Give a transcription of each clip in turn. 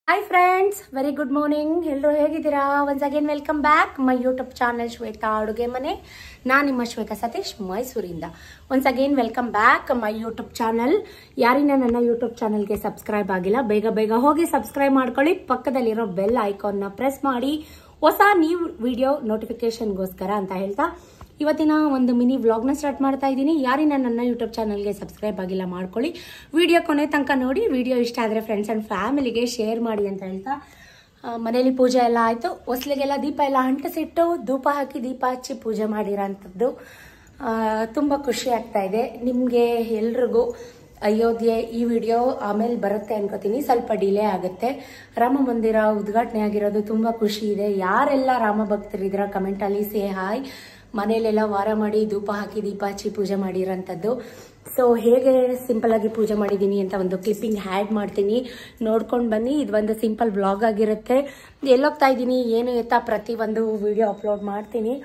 Hi friends, very good morning. Hello, ಹೇಗಿದ್ದೀರಾ? Once again welcome back my YouTube channel Shweta ಅಡುಗೆ ಮನೆ. ನಾನು ನಿಮ್ಮ ಶ್ವೇತಾ ಸತೀಶ್ ಮೈಸೂರಿಂದ. Once again welcome back my YouTube channel. ಯಾರಿನ ನನ್ನ YouTube ಚಾನೆಲ್ಗೆ ಸಬ್ಸ್ಕ್ರೈಬ್ ಆಗಿಲ್ಲ ಬೇಗ ಹೋಗಿ ಸಬ್ಸ್ಕ್ರೈಬ್ ಮಾಡ್ಕೊಳ್ಳಿ. ಪಕ್ಕದಲ್ಲಿರೋ ಬೆಲ್ ಐಕಾನ್ ನ ಪ್ರೆಸ್ ಮಾಡಿ ಹೊಸ ನ್ಯೂ ವಿಡಿಯೋ ನೋಟಿಫಿಕೇಶನ್ಗೋಸ್ಕರ ಅಂತ ಹೇಳ್ತಾ ಇವತ್ತಿನ ಒಂದು ಮಿನಿ ವ್ಲಾಗ್ನ ಸ್ಟಾರ್ಟ್ ಮಾಡ್ತಾ ಇದ್ದೀನಿ. ಯಾರಿನ ನನ್ನ ಯೂಟ್ಯೂಬ್ ಚಾನಲ್ಗೆ ಸಬ್ಸ್ಕ್ರೈಬ್ ಆಗಿಲ್ಲ ಮಾಡ್ಕೊಳ್ಳಿ. ವಿಡಿಯೋ ಕೊನೆ ತನಕ ನೋಡಿ. ವಿಡಿಯೋ ಇಷ್ಟ ಆದರೆ ಫ್ರೆಂಡ್ಸ್ ಆ್ಯಂಡ್ ಫ್ಯಾಮಿಲಿಗೆ ಶೇರ್ ಮಾಡಿ ಅಂತ ಹೇಳ್ತಾ ಮನೇಲಿ ಪೂಜೆ ಎಲ್ಲ ಆಯಿತು. ಹೊಸ್ಲಿಗೆಲ್ಲ ದೀಪ ಎಲ್ಲ ಅಂಟಿಸಿಟ್ಟು ಧೂಪ ಹಾಕಿ ದೀಪ ಹಚ್ಚಿ ಪೂಜೆ ಮಾಡಿರೋಂಥದ್ದು ತುಂಬ ಖುಷಿ ಆಗ್ತಾ ಇದೆ. ನಿಮಗೆ ಎಲ್ರಿಗೂ ಅಯೋಧ್ಯೆ ಈ ವಿಡಿಯೋ ಆಮೇಲೆ ಬರುತ್ತೆ ಅನ್ಕೋತೀನಿ, ಸ್ವಲ್ಪ ಡಿಲೇ ಆಗುತ್ತೆ. ರಾಮ ಮಂದಿರ ಉದ್ಘಾಟನೆ ಆಗಿರೋದು ತುಂಬ ಖುಷಿ ಇದೆ. ಯಾರೆಲ್ಲ ರಾಮ ಭಕ್ತರಿದ್ದೀರಾ ಕಮೆಂಟಲ್ಲಿ ಸೇ ಹಾಯ್. ಮನೇಲೆಲ್ಲ ವಾರ ಮಾಡಿ ಧೂಪ ಹಾಕಿ ದೀಪ ಹಚ್ಚಿ ಪೂಜೆ ಮಾಡಿರೋಂಥದ್ದು. ಸೊ ಹೇಗೆ ಸಿಂಪಲ್ ಆಗಿ ಪೂಜೆ ಮಾಡಿದ್ದೀನಿ ಅಂತ ಒಂದು ಕ್ಲಿಪ್ಪಿಂಗ್ ಆ್ಯಡ್ ಮಾಡ್ತೀನಿ, ನೋಡ್ಕೊಂಡು ಬನ್ನಿ. ಇದು ಒಂದು ಸಿಂಪಲ್ ವ್ಲಾಗ್ ಆಗಿರುತ್ತೆ. ಎಲ್ಲೋಗ್ತಾ ಇದ್ದೀನಿ ಏನು ಎತ್ತಾ ಪ್ರತಿ ಒಂದು ವಿಡಿಯೋ ಅಪ್ಲೋಡ್ ಮಾಡ್ತೀನಿ.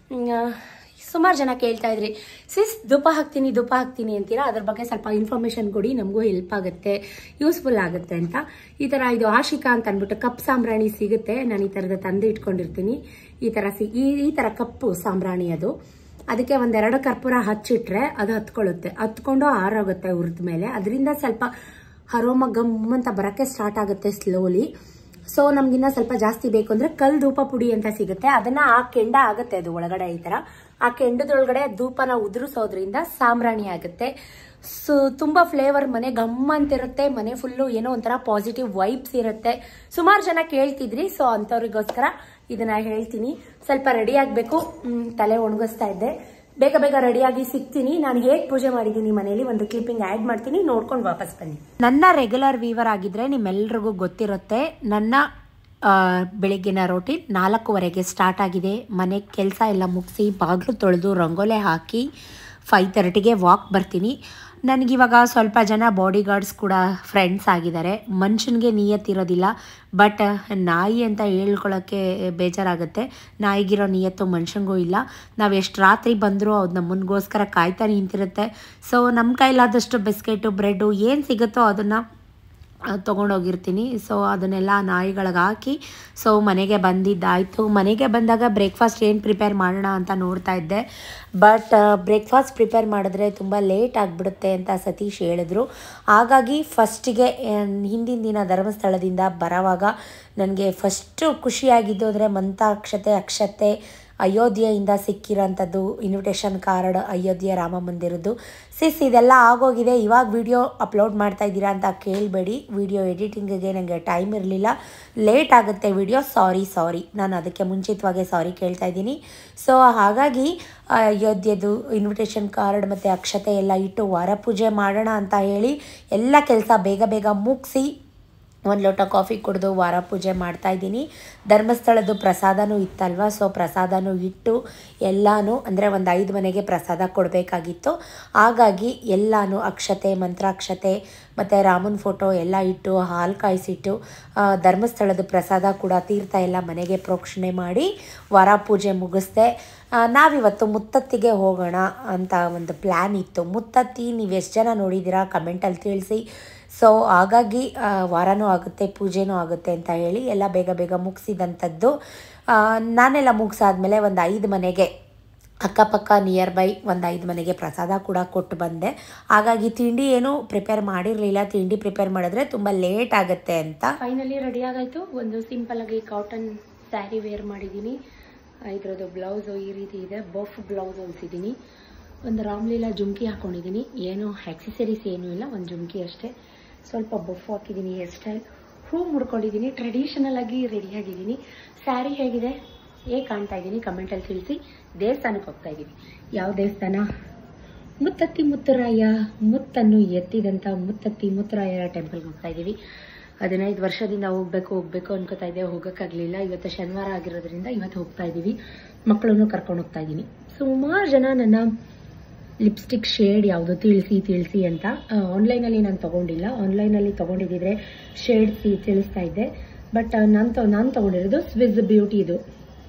ಸುಮಾರು ಜನ ಕೇಳ್ತಾ ಇದ್ರಿ ಸಿಸ್ ಧೂಪ ಹಾಕ್ತೀನಿ ಅಂತೀರಾ, ಅದ್ರ ಬಗ್ಗೆ ಸ್ವಲ್ಪ ಇನ್ಫಾರ್ಮೇಶನ್ ಕೊಡಿ, ನಮಗೂ ಹೆಲ್ಪ್ ಆಗುತ್ತೆ, ಯೂಸ್ಫುಲ್ ಆಗುತ್ತೆ ಅಂತ. ಈ ಥರ ಇದು ಆಶಿಕಾ ಅಂತ ಅಂದ್ಬಿಟ್ಟು ಕಪ್ ಸಾಂಬ್ರಾಣಿ ಸಿಗುತ್ತೆ. ನಾನು ಈ ಥರದ ತಂದು ಇಟ್ಕೊಂಡಿರ್ತೀನಿ. ಈ ಥರ ಕಪ್ಪು ಸಾಂಬ್ರಾಣಿ ಅದು. ಅದಕ್ಕೆ ಒಂದೆರಡು ಕರ್ಪೂರ ಹಚ್ಚಿಟ್ರೆ ಅದು ಹತ್ಕೊಂಡು ಆರೋಗುತ್ತೆ ಹುರಿದ ಮೇಲೆ. ಅದರಿಂದ ಸ್ವಲ್ಪ ಅರೋಮ ಗಮ್ ಅಂತ ಬರೋಕ್ಕೆ ಸ್ಟಾರ್ಟ್ ಆಗುತ್ತೆ ಸ್ಲೋಲಿ. ಸೊ ನಮ್ಗಿನ್ನ ಸ್ವಲ್ಪ ಜಾಸ್ತಿ ಬೇಕು ಅಂದ್ರೆ ಕಲ್ ಧೂಪ ಪುಡಿ ಅಂತ ಸಿಗುತ್ತೆ. ಅದನ್ನ ಆ ಕೆಂಡ ಆಗುತ್ತೆ ಅದು ಒಳಗಡೆ. ಈ ತರ ಆ ಕೆಂಡದೊಳಗಡೆ ಧೂಪನ ಉದುರಿಸೋದ್ರಿಂದ ಸಾಂಬ್ರಾಣಿ ಆಗುತ್ತೆ. ಸೊ ತುಂಬಾ ಫ್ಲೇವರ್, ಮನೆ ಗಮ್ ಅಂತಿರುತ್ತೆ. ಮನೆ ಫುಲ್ಲು ಏನೋ ಒಂಥರ ಪಾಸಿಟಿವ್ ವೈಬ್ಸ್ ಇರುತ್ತೆ. ಸುಮಾರು ಜನ ಕೇಳ್ತಿದ್ರಿ, ಸೊ ಅಂತವ್ರಿಗೋಸ್ಕರ ಇದನ್ನ ಹೇಳ್ತೀನಿ. ಸ್ವಲ್ಪ ರೆಡಿ ಆಗ್ಬೇಕು, ತಲೆ ಒಣಗಿಸ್ತಾ ಇದ್ದೆ. ಬೇಗ ರೆಡಿಯಾಗಿ ಸಿಗ್ತೀನಿ. ನಾನು ಹೇಗೆ ಪೂಜೆ ಮಾಡಿದ್ದೀನಿ ಮನೆಯಲ್ಲಿ ಒಂದು ಕ್ಲಿಪ್ಪಿಂಗ್ ಆ್ಯಡ್ ಮಾಡ್ತೀನಿ, ನೋಡ್ಕೊಂಡು ವಾಪಸ್ ಬನ್ನಿ. ನನ್ನ ರೆಗ್ಯುಲರ್ ವೀವರ್ ಆಗಿದ್ರೆ ನಿಮ್ಮೆಲ್ರಿಗೂ ಗೊತ್ತಿರುತ್ತೆ, ನನ್ನ ಬೆಳಿಗ್ಗಿನ ರೋಟೀನ್ 4:15ಗೆ ಸ್ಟಾರ್ಟ್ ಆಗಿದೆ. ಮನೆ ಕೆಲಸ ಎಲ್ಲ ಮುಗಿಸಿ ಬಾಗಿಲು ತೊಳೆದು ರಂಗೋಲೆ ಹಾಕಿ 5:30ಗೆ ವಾಕ್ ಬರ್ತೀನಿ. ನನಗಿವಾಗ ಸ್ವಲ್ಪ ಜನ ಬಾಡಿ ಗಾರ್ಡ್ಸ್ ಕೂಡ ಫ್ರೆಂಡ್ಸ್ ಆಗಿದ್ದಾರೆ. ಮನುಷ್ಯನಿಗೆ ನಿಯತ್ತಿರೋದಿಲ್ಲ, ಬಟ್ ನಾಯಿ ಅಂತ ಹೇಳ್ಕೊಳ್ಳೋಕ್ಕೆ ಬೇಜಾರಾಗುತ್ತೆ. ನಾಯಿಗಿರೋ ನಿಯತ್ತು ಮನುಷ್ಯನಿಗೂ ಇಲ್ಲ. ನಾವು ಎಷ್ಟು ರಾತ್ರಿ ಬಂದರೂ ಅದು ನಮ್ಮನಿಗೋಸ್ಕರ ಕಾಯ್ತಾ ನಿಂತಿರುತ್ತೆ. ಸೊ ನಮ್ಮ ಕೈಲಾದಷ್ಟು ಬಿಸ್ಕೆಟು ಬ್ರೆಡ್ಡು ಏನು ಸಿಗುತ್ತೋ ಅದನ್ನು ತೊಗೊಂಡೋಗಿರ್ತೀನಿ. ಸೊ ಅದನ್ನೆಲ್ಲ ನಾಯಿಗಳಿಗೆ ಹಾಕಿ ಸೊ ಮನೆಗೆ ಬಂದಿದ್ದಾಯಿತು. ಮನೆಗೆ ಬಂದಾಗ ಬ್ರೇಕ್ಫಾಸ್ಟ್ ಏನು ಪ್ರಿಪೇರ್ ಮಾಡೋಣ ಅಂತ ನೋಡ್ತಾ ಇದ್ದೆ. ಬಟ್ ಬ್ರೇಕ್ಫಾಸ್ಟ್ ಪ್ರಿಪೇರ್ ಮಾಡಿದ್ರೆ ತುಂಬ ಲೇಟ್ ಆಗಿಬಿಡುತ್ತೆ ಅಂತ ಸತೀಶ್ ಹೇಳಿದ್ರು. ಹಾಗಾಗಿ ಫಸ್ಟಿಗೆ ಹಿಂದಿನ ದಿನ ಧರ್ಮಸ್ಥಳದಿಂದ ಬರೋವಾಗ ನನಗೆ ಫಸ್ಟು ಖುಷಿಯಾಗಿದ್ದು ಅಂದರೆ ಅಕ್ಷತೆ ಅಯೋಧ್ಯೆಯಿಂದ ಸಿಕ್ಕಿರೋಂಥದ್ದು ಇನ್ವಿಟೇಷನ್ ಕಾರ್ಡ್, ಅಯೋಧ್ಯೆ ರಾಮ ಮಂದಿರದ್ದು. ಸಿಸ್ ಇದೆಲ್ಲ ಆಗೋಗಿದೆ, ಇವಾಗ ವಿಡಿಯೋ ಅಪ್ಲೋಡ್ ಮಾಡ್ತಾ ಇದ್ದೀರಾ ಅಂತ ಕೇಳಬೇಡಿ. ವಿಡಿಯೋ ಎಡಿಟಿಂಗಿಗೆ ನನಗೆ ಟೈಮ್ ಇರಲಿಲ್ಲ, ಲೇಟ್ ಆಗುತ್ತೆ ವಿಡಿಯೋ. ಸಾರಿ, ನಾನು ಅದಕ್ಕೆ ಮುಂಚಿತವಾಗಿ ಸಾರಿ ಕೇಳ್ತಾ ಇದ್ದೀನಿ. ಸೊ ಹಾಗಾಗಿ ಅಯೋಧ್ಯೆದು ಇನ್ವಿಟೇಷನ್ ಕಾರ್ಡ್ ಮತ್ತು ಅಕ್ಷತೆ ಎಲ್ಲ ಇಟ್ಟು ವಾರ ಪೂಜೆ ಮಾಡೋಣ ಅಂತ ಹೇಳಿ ಎಲ್ಲ ಕೆಲಸ ಬೇಗ ಮುಗಿಸಿ 1 ಲೋಟ ಕಾಫಿ ಕುಡಿದು ವಾರ ಪೂಜೆ ಮಾಡ್ತಾಯಿದ್ದೀನಿ. ಧರ್ಮಸ್ಥಳದ್ದು ಪ್ರಸಾದನೂ ಇತ್ತಲ್ವ, ಸೊ ಪ್ರಸಾದನೂ ಇಟ್ಟು ಎಲ್ಲನೂ ಅಂದರೆ ಒಂದು 5 ಮನೆಗೆ ಪ್ರಸಾದ ಕೊಡಬೇಕಾಗಿತ್ತು. ಹಾಗಾಗಿ ಎಲ್ಲನೂ ಅಕ್ಷತೆ, ಮಂತ್ರಾಕ್ಷತೆ ಮತ್ತು ರಾಮನ ಫೋಟೋ ಎಲ್ಲ ಇಟ್ಟು ಹಾಲು ಕಾಯಿಸಿಟ್ಟು ಧರ್ಮಸ್ಥಳದ ಪ್ರಸಾದ ಕೂಡ ತೀರ್ಥ ಎಲ್ಲ ಮನೆಗೆ ಪ್ರೋಕ್ಷಣೆ ಮಾಡಿ ವಾರ ಪೂಜೆ ಮುಗಿಸ್ದೆ. ನಾವಿವತ್ತು ಮುತ್ತತ್ತಿಗೆ ಹೋಗೋಣ ಅಂತ ಒಂದು ಪ್ಲ್ಯಾನ್ ಇತ್ತು. ಮುತ್ತತ್ತಿ ನೀವು ಎಷ್ಟು ಜನ ನೋಡಿದ್ದೀರಾ ಕಮೆಂಟಲ್ಲಿ ತಿಳಿಸಿ. ಸೊ ಹಾಗಾಗಿ ವಾರನೂ ಆಗುತ್ತೆ ಪೂಜೆನೂ ಆಗುತ್ತೆ ಅಂತ ಹೇಳಿ ಎಲ್ಲ ಬೇಗ ಮುಗಿಸಿದಂಥದ್ದು. ನಾನೆಲ್ಲ ಮುಗಿಸಾದ್ಮೇಲೆ ಒಂದು 5 ಮನೆಗೆ ಅಕ್ಕಪಕ್ಕ ನಿಯರ್ ಬೈ ಒಂದು 5 ಮನೆಗೆ ಪ್ರಸಾದ ಕೂಡ ಕೊಟ್ಟು ಬಂದೆ. ಹಾಗಾಗಿ ತಿಂಡಿ ಏನು ಪ್ರಿಪೇರ್ ಮಾಡಿರಲಿಲ್ಲ. ತಿಂಡಿ ಪ್ರಿಪೇರ್ ಮಾಡಿದ್ರೆ ತುಂಬ ಲೇಟ್ ಆಗುತ್ತೆ ಅಂತ. ಫೈನಲಿ ರೆಡಿ ಆಗಾಯಿತು. ಒಂದು ಸಿಂಪಲಾಗಿ ಕಾಟನ್ ಸ್ಯಾರಿ ವೇರ್ ಮಾಡಿದ್ದೀನಿ. ಇದರದ್ದು ಬ್ಲೌಸು ಈ ರೀತಿ ಇದೆ, ಬಫ್ ಬ್ಲೌಸ್ ಹೊಲಿಸಿದ್ದೀನಿ. ಒಂದು ರಾಮ್ಲೀಲಾ ಜುಮ್ಕಿ ಹಾಕ್ಕೊಂಡಿದ್ದೀನಿ. ಏನು ಆಕ್ಸೆಸರೀಸ್ ಏನೂ ಇಲ್ಲ, ಒಂದು ಜುಮ್ಕಿ ಅಷ್ಟೇ. ಸ್ವಲ್ಪ ಬಫ್ ಹಾಕಿದ್ದೀನಿ, ಹೇರ್ ಸ್ಟೈಲ್ ಹೂ ಮುಡ್ಕೊಂಡಿದ್ದೀನಿ. ಟ್ರೆಡಿಷನಲ್ ಆಗಿ ರೆಡಿಯಾಗಿದ್ದೀನಿ. ಸ್ಯಾರಿ ಹೇಗಿದೆ, ಹೇಗೆ ಕಾಣ್ತಾ ಇದ್ದೀನಿ ಕಮೆಂಟಲ್ಲಿ ತಿಳಿಸಿ. ದೇವಸ್ಥಾನಕ್ಕೆ ಹೋಗ್ತಾ ಇದ್ದೀನಿ. ಯಾವ ದೇವಸ್ಥಾನ? ಮುತ್ತತ್ತಿ ಮುತ್ತುರಾಯ, ಮುತ್ತನ್ನು ಎತ್ತಿದಂಥ ಮುತ್ತತ್ತಿ ಮುತ್ತುರಾಯರ ಟೆಂಪಲ್ಗೆ ಹೋಗ್ತಾ ಇದ್ದೀವಿ. 15 ವರ್ಷದಿಂದ ಹೋಗ್ಬೇಕು ಅನ್ಕೋತಾ ಇದ್ದೆ, ಹೋಗೋಕ್ಕಾಗಲಿಲ್ಲ. ಇವತ್ತು ಶನಿವಾರ ಆಗಿರೋದ್ರಿಂದ ಇವತ್ತು ಹೋಗ್ತಾ ಇದ್ದೀವಿ. ಮಕ್ಕಳನ್ನು ಕರ್ಕೊಂಡು ಹೋಗ್ತಾ ಇದ್ದೀನಿ. ಸುಮಾರು ಜನ ನನ್ನ ಲಿಪ್ಸ್ಟಿಕ್ ಶೇಡ್ ಯಾವುದು ತಿಳಿಸಿ ಅಂತ ಆನ್ಲೈನಲ್ಲಿ ನಾನು ತೊಗೊಂಡಿಲ್ಲ. ಆನ್ಲೈನಲ್ಲಿ ತೊಗೊಂಡಿದ್ದಿದ್ರೆ ಶೇಡ್ಸ್ ತಿಳಿಸ್ತಾ ಇದ್ದೆ. ಬಟ್ ನಾನು ತೊಗೊಂಡಿರೋದು ಸ್ವಿಸ್ ಬ್ಯೂಟಿ. ಇದು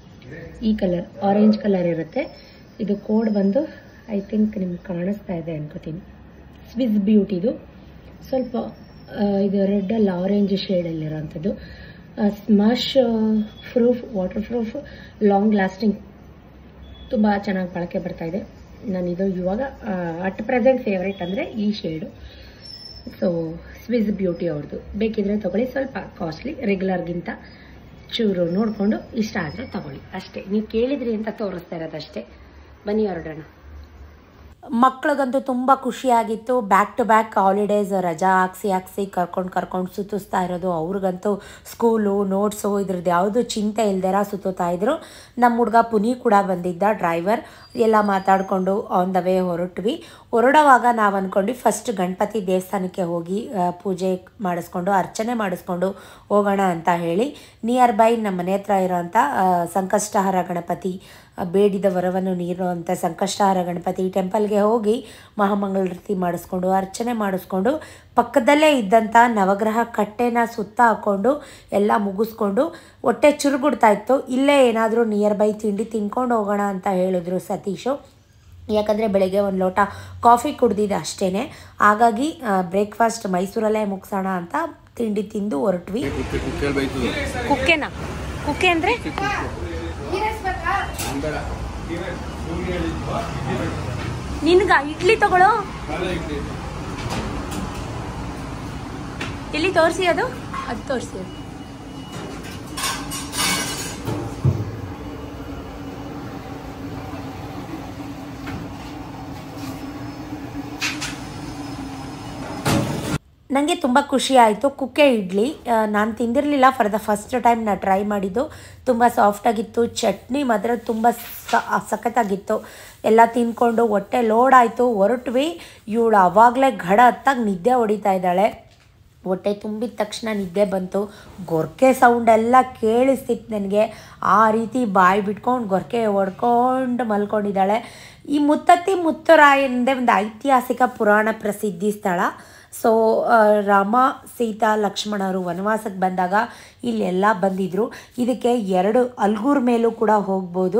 ಈ ಕಲರ್ ಆರೆಂಜ್ ಕಲರ್ ಇರುತ್ತೆ. ಇದು ಕೋಡ್ ಬಂದು ಐ ಥಿಂಕ್ ನಿಮ್ಗೆ ಕಾಣಿಸ್ತಾ ಇದೆ ಅನ್ಕೋತೀನಿ. ಸ್ವಿಸ್ ಬ್ಯೂಟಿದು ಸ್ವಲ್ಪ ಇದು ರೆಡ್ಡಲ್ಲಿ ಆರೆಂಜ್ ಶೇಡಲ್ಲಿರೋಂಥದ್ದು. Smudge proof, water proof, long lasting, ತುಂಬ ಚೆನ್ನಾಗಿ ಬಳಕೆ ಬರ್ತಾಯಿದೆ. ನಾನಿದು ಇವಾಗ ಅಟ್ ಪ್ರೆಸೆಂಟ್ ಫೇವ್ರೇಟ್ ಅಂದರೆ ಈ ಶೇಡು. ಸೊ ಸ್ವಿಸ್ ಬ್ಯೂಟಿ ಅವ್ರದ್ದು, ಬೇಕಿದ್ರೆ ತಗೊಳ್ಳಿ. ಸ್ವಲ್ಪ ಕಾಸ್ಟ್ಲಿ, ರೆಗ್ಯುಲರ್ಗಿಂತ ಚೂರು ನೋಡಿಕೊಂಡು ಇಷ್ಟ ಆದರೆ ತಗೊಳ್ಳಿ ಅಷ್ಟೇ. ನೀವು ಕೇಳಿದ್ರಿ ಅಂತ ತೋರಿಸ್ತಾ ಇರೋದಷ್ಟೇ. ಬನ್ನಿ ಹೊರಡೋಣ. ಮಕ್ಳಿಗಂತೂ ತುಂಬ ಖುಷಿಯಾಗಿತ್ತು. ಬ್ಯಾಕ್ ಟು ಬ್ಯಾಕ್ ಹಾಲಿಡೇಸ್ ರಜಾ ಹಾಕ್ಸಿ ಕರ್ಕೊಂಡು ಸುತ್ತಿಸ್ತಾ ಇರೋದು. ಅವ್ರಿಗಂತೂ ಸ್ಕೂಲು, ನೋಟ್ಸು ಇದ್ರದ್ದು ಯಾವುದು ಚಿಂತೆ ಇಲ್ದಿರ ಸುತ್ತುತ್ತಾ ಇದ್ರು. ನಮ್ಮ ಹುಡುಗ ಪುನಿ ಕೂಡ ಬಂದಿದ್ದ, ಡ್ರೈವರ್. ಎಲ್ಲ ಮಾತಾಡಿಕೊಂಡು ಆನ್ ದ ವೇ ಹೊರಡುವಾಗ ನಾವು ಅಂದ್ಕೊಂಡು ಫಸ್ಟ್ ಗಣಪತಿ ದೇವಸ್ಥಾನಕ್ಕೆ ಹೋಗಿ ಪೂಜೆ ಮಾಡಿಸ್ಕೊಂಡು, ಅರ್ಚನೆ ಮಾಡಿಸ್ಕೊಂಡು ಹೋಗೋಣ ಅಂತ ಹೇಳಿ ನಿಯರ್ ಬೈ ನಮ್ಮ ಮನೆ ಹತ್ರ ಇರೋಂಥ ಸಂಕಷ್ಟಹರ ಗಣಪತಿ, ಬೇಡಿದ ವರವನ್ನು ನೀಡುವಂಥ ಸಂಕಷ್ಟಹರ ಗಣಪತಿ ಟೆಂಪಲ್ಗೆ ಹೋಗಿ ಮಹಾಮಂಗಳಾರತಿ ಮಾಡಿಸ್ಕೊಂಡು, ಅರ್ಚನೆ ಮಾಡಿಸ್ಕೊಂಡು, ಪಕ್ಕದಲ್ಲೇ ಇದ್ದಂಥ ನವಗ್ರಹ ಕಟ್ಟೆನ ಸುತ್ತ ಹಾಕ್ಕೊಂಡು ಎಲ್ಲ ಮುಗಿಸ್ಕೊಂಡು ಹೊಟ್ಟೆ ಚುರುಗುಡ್ತಾ ಇತ್ತು. ಇಲ್ಲೇ ಏನಾದರೂ ನಿಯರ್ ಬೈ ತಿಂಡಿ ತಿನ್ಕೊಂಡು ಹೋಗೋಣ ಅಂತ ಹೇಳಿದ್ರು ಸತೀಶು. ಯಾಕಂದರೆ ಬೆಳಗ್ಗೆ ಒಂದು ಲೋಟ ಕಾಫಿ ಕುಡ್ದಿದ್ದೆ ಅಷ್ಟೇ. ಹಾಗಾಗಿ ಬ್ರೇಕ್ಫಾಸ್ಟ್ ಮೈಸೂರಲ್ಲೇ ಮುಗಿಸೋಣ ಅಂತ ತಿಂಡಿ ತಿಂದು ಹೊರಟ್ವಿ. ಕುಕ್ಕೆನಾ? ಕುಕ್ಕೆ ಅಂದರೆ ನಿನ್ಗ ಇಡ್ಲಿ ತಗೊಳ್ಳೋ. ಎಲ್ಲಿ ತೋರಿಸಿ, ಅದು ತೋರಿಸಿ. ನನಗೆ ತುಂಬ ಖುಷಿ ಆಯಿತು. ಕುಕ್ಕೆ ಇಡ್ಲಿ ನಾನು ತಿಂದಿರಲಿಲ್ಲ, ಫಾರ್ ದ ಫಸ್ಟ್ ಟೈಮ್ ನಾನು ಟ್ರೈ ಮಾಡಿದ್ದು. ತುಂಬ ಸಾಫ್ಟಾಗಿತ್ತು. ಚಟ್ನಿ ಮಾತ್ರ ತುಂಬ ಸಖತ್ತಾಗಿತ್ತು. ಎಲ್ಲ ತಿಂದ್ಕೊಂಡು ಹೊಟ್ಟೆ ಲೋಡ್ ಆಯಿತು, ಹೊರಟ್ವಿ. ಇವಳು ಆವಾಗಲೇ ಘಡ ಹತ್ತಾಗಿ ನಿದ್ದೆ ಹೊಡಿತಾ ಇದ್ದಾಳೆ. ಹೊಟ್ಟೆ ತುಂಬಿದ ತಕ್ಷಣ ನಿದ್ದೆ ಬಂತು. ಗೊರಕೆ ಸೌಂಡೆಲ್ಲ ಕೇಳಿಸ್ತಿತ್ತು ನನಗೆ. ಆ ರೀತಿ ಬಾಯಿ ಬಿಟ್ಕೊಂಡು ಗೊರಕೆ ಹೊಡ್ಕೊಂಡು ಮಲ್ಕೊಂಡಿದ್ದಾಳೆ. ಈ ಮುತ್ತತ್ತಿ ಮುತ್ತುರಾಯಂದೇ ಒಂದು ಐತಿಹಾಸಿಕ ಪುರಾಣ ಪ್ರಸಿದ್ಧಿ ಸ್ಥಳ. ಸೊ ರಾಮ, ಸೀತಾ, ಲಕ್ಷ್ಮಣರು ವನವಾಸಕ್ಕೆ ಬಂದಾಗ ಇಲ್ಲೆಲ್ಲ ಬಂದಿದ್ದರು. ಇದಕ್ಕೆ 2 ಹಲ್ಗೂರು ಮೇಲೂ ಕೂಡ ಹೋಗ್ಬೋದು.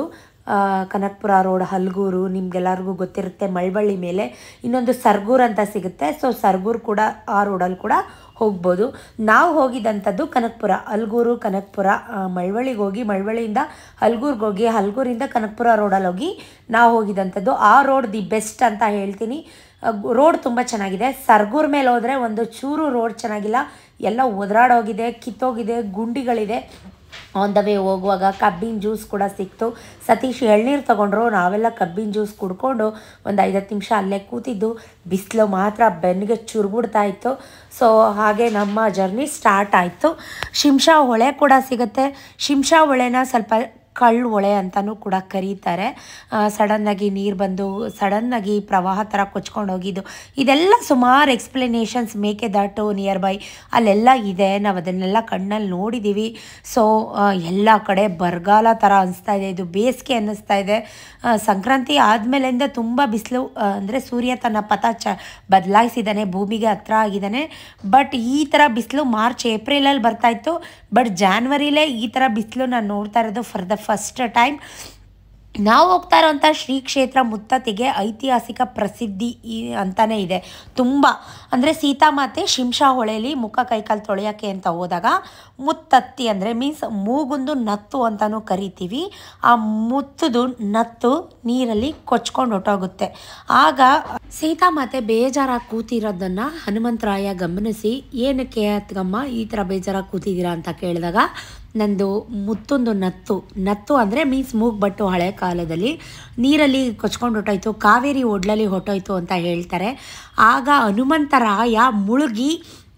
ಕನಕಪುರ ರೋಡ್ ಹಲ್ಗೂರು ನಿಮಗೆಲ್ಲರಿಗೂ ಗೊತ್ತಿರುತ್ತೆ. ಮಳವಳ್ಳಿ ಮೇಲೆ ಇನ್ನೊಂದು ಸರ್ಗೂರು ಅಂತ ಸಿಗುತ್ತೆ. ಸೊ ಸರ್ಗೂರು ಕೂಡ ಆ ರೋಡಲ್ಲಿ ಕೂಡ ಹೋಗ್ಬೋದು. ನಾವು ಹೋಗಿದ್ದಂಥದ್ದು ಕನಕಪುರ, ಹಲ್ಗೂರು, ಕನಕಪುರ. ಮಳವಳ್ಳಿಗೆ ಹೋಗಿ, ಮಳವಳ್ಳಿಯಿಂದ ಹಲ್ಗೂರಿಗೆ ಹೋಗಿ, ಹಲ್ಗೂರಿಂದ ಕನಕಪುರ ರೋಡಲ್ಲಿ ಹೋಗಿ ನಾವು ಹೋಗಿದ್ದಂಥದ್ದು. ಆ ರೋಡ್ ದಿ ಬೆಸ್ಟ್ ಅಂತ ಹೇಳ್ತೀನಿ. ರೋಡ್ ತುಂಬ ಚೆನ್ನಾಗಿದೆ. ಸರ್ಗೂರ್ ಮೇಲೆ ಹೋದರೆ ಒಂದು ಚೂರು ರೋಡ್ ಚೆನ್ನಾಗಿಲ್ಲ, ಎಲ್ಲ ಒದರಾಡೋಗಿದೆ, ಕಿತ್ತೋಗಿದೆ, ಗುಂಡಿಗಳಿದೆ. ಆನ್ ದ ವೇ ಹೋಗುವಾಗ ಕಬ್ಬಿನ ಜ್ಯೂಸ್ ಕೂಡ ಸಿಕ್ತು. ಸತೀಶ್ ಎಳ್ನೀರು ತೊಗೊಂಡ್ರು. ನಾವೆಲ್ಲ ಕಬ್ಬಿನ ಜ್ಯೂಸ್ ಕುಡ್ಕೊಂಡು ಒಂದು 5-10 ನಿಮಿಷ ಅಲ್ಲೇ ಕೂತಿದ್ದು. ಬಿಸಿಲು ಮಾತ್ರ ಬೆನ್ನಿಗೆ ಚುರುಗುಡ್ತಾ ಇತ್ತು. ಸೊ ಹಾಗೆ ನಮ್ಮ ಜರ್ನಿ ಸ್ಟಾರ್ಟ್ ಆಯಿತು. ಶಿಂಷಾ ಹೊಳೆ ಕೂಡ ಸಿಗುತ್ತೆ. ಶಿಂಷಾ ಹೊಳೆನ ಸ್ವಲ್ಪ ಕಳ್ಳು ಹೊಳೆ ಅಂತಲೂ ಕೂಡ ಕರೀತಾರೆ. ಸಡನ್ನಾಗಿ ನೀರು ಬಂದು ಸಡನ್ನಾಗಿ ಪ್ರವಾಹ ಥರ ಕೊಚ್ಕೊಂಡು ಹೋಗಿದ್ದು, ಇದೆಲ್ಲ ಸುಮಾರು ಎಕ್ಸ್ಪ್ಲನೇಷನ್ಸ್ ಮೇಕೆದಾಟು ನಿಯರ್ ಬೈ ಅಲ್ಲೆಲ್ಲ ಇದೆ. ನಾವು ಅದನ್ನೆಲ್ಲ ಕಣ್ಣಲ್ಲಿ ನೋಡಿದ್ದೀವಿ. ಸೊ ಎಲ್ಲ ಕಡೆ ಬರಗಾಲ ಥರ ಅನಿಸ್ತಾ ಇದೆ. ಇದು ಬೇಸಿಗೆ ಅನ್ನಿಸ್ತಾ ಇದೆ. ಸಂಕ್ರಾಂತಿ ಆದಮೇಲಿಂದ ತುಂಬ ಬಿಸಿಲು, ಅಂದರೆ ಸೂರ್ಯ ತನ್ನ ಪಥ ಬದಲಾಯಿಸಿದ್ದಾನೆ, ಭೂಮಿಗೆ ಹತ್ರ ಆಗಿದ್ದಾನೆ. ಬಟ್ ಈ ಥರ ಬಿಸಿಲು ಮಾರ್ಚ್ ಏಪ್ರಿಲಲ್ಲಿ ಬರ್ತಾಯಿತ್ತು. ಬಟ್ ಜಾನ್ವರಿಲೇ ಈ ಥರ ಬಿಸಿಲು ನಾನು ನೋಡ್ತಾ ಇರೋದು ಫಾರ್ ದ ಫಸ್ಟ್ ಟೈಮ್. ನಾವು ಹೋಗ್ತಾ ಇರೋಂಥ ಶ್ರೀ ಕ್ಷೇತ್ರ ಮುತ್ತತ್ತಿಗೆ ಐತಿಹಾಸಿಕ ಪ್ರಸಿದ್ಧಿ ಅಂತಲೇ ಇದೆ ತುಂಬ. ಅಂದರೆ ಸೀತಾಮಾತೆ ಶಿಂಷಾ ಹೊಳೆಯಲ್ಲಿ ಮುಖ ಕೈಕಾಲು ತೊಳೆಯೋಕ್ಕೆ ಅಂತ ಹೋದಾಗ ಮುತ್ತತ್ತಿ ಅಂದರೆ ಮೀನ್ಸ್ ಮೂಗುಂದು ನತ್ತು ಅಂತಲೂ ಕರಿತೀವಿ. ಆ ಮುತ್ತದು ನತ್ತು ನೀರಲ್ಲಿ ಕೊಚ್ಕೊಂಡು ಹೊಟ್ಟೋಗುತ್ತೆ. ಆಗ ಸೀತಾಮಾತೆ ಬೇಜಾರಾಗಿ ಕೂತಿರೋದನ್ನು ಹನುಮಂತರಾಯ ಗಮನಿಸಿ, ಏನಕ್ಕೆ ಅತ್ಗಮ್ಮ ಈ ಥರ ಬೇಜಾರಾಗಿ ಕೂತಿದ್ದೀರಾ ಅಂತ ಕೇಳಿದಾಗ, ನಂದು ಮುತ್ತೊಂದು ನತ್ತು ಅಂದರೆ ಮೀನ್ಸ್ ಮೂಗ್ಬಟ್ಟು ಹಳೆ ಕಾಲದಲ್ಲಿ ನೀರಲ್ಲಿ ಕೊಚ್ಕೊಂಡು ಹೊಟ್ಟೋಯ್ತು, ಕಾವೇರಿ ಒಡ್ಲಲ್ಲಿ ಹೊಟ್ಟೋಯ್ತು ಅಂತ ಹೇಳ್ತಾರೆ. ಆಗ ಹನುಮಂತರಾಯ ಮುಳುಗಿ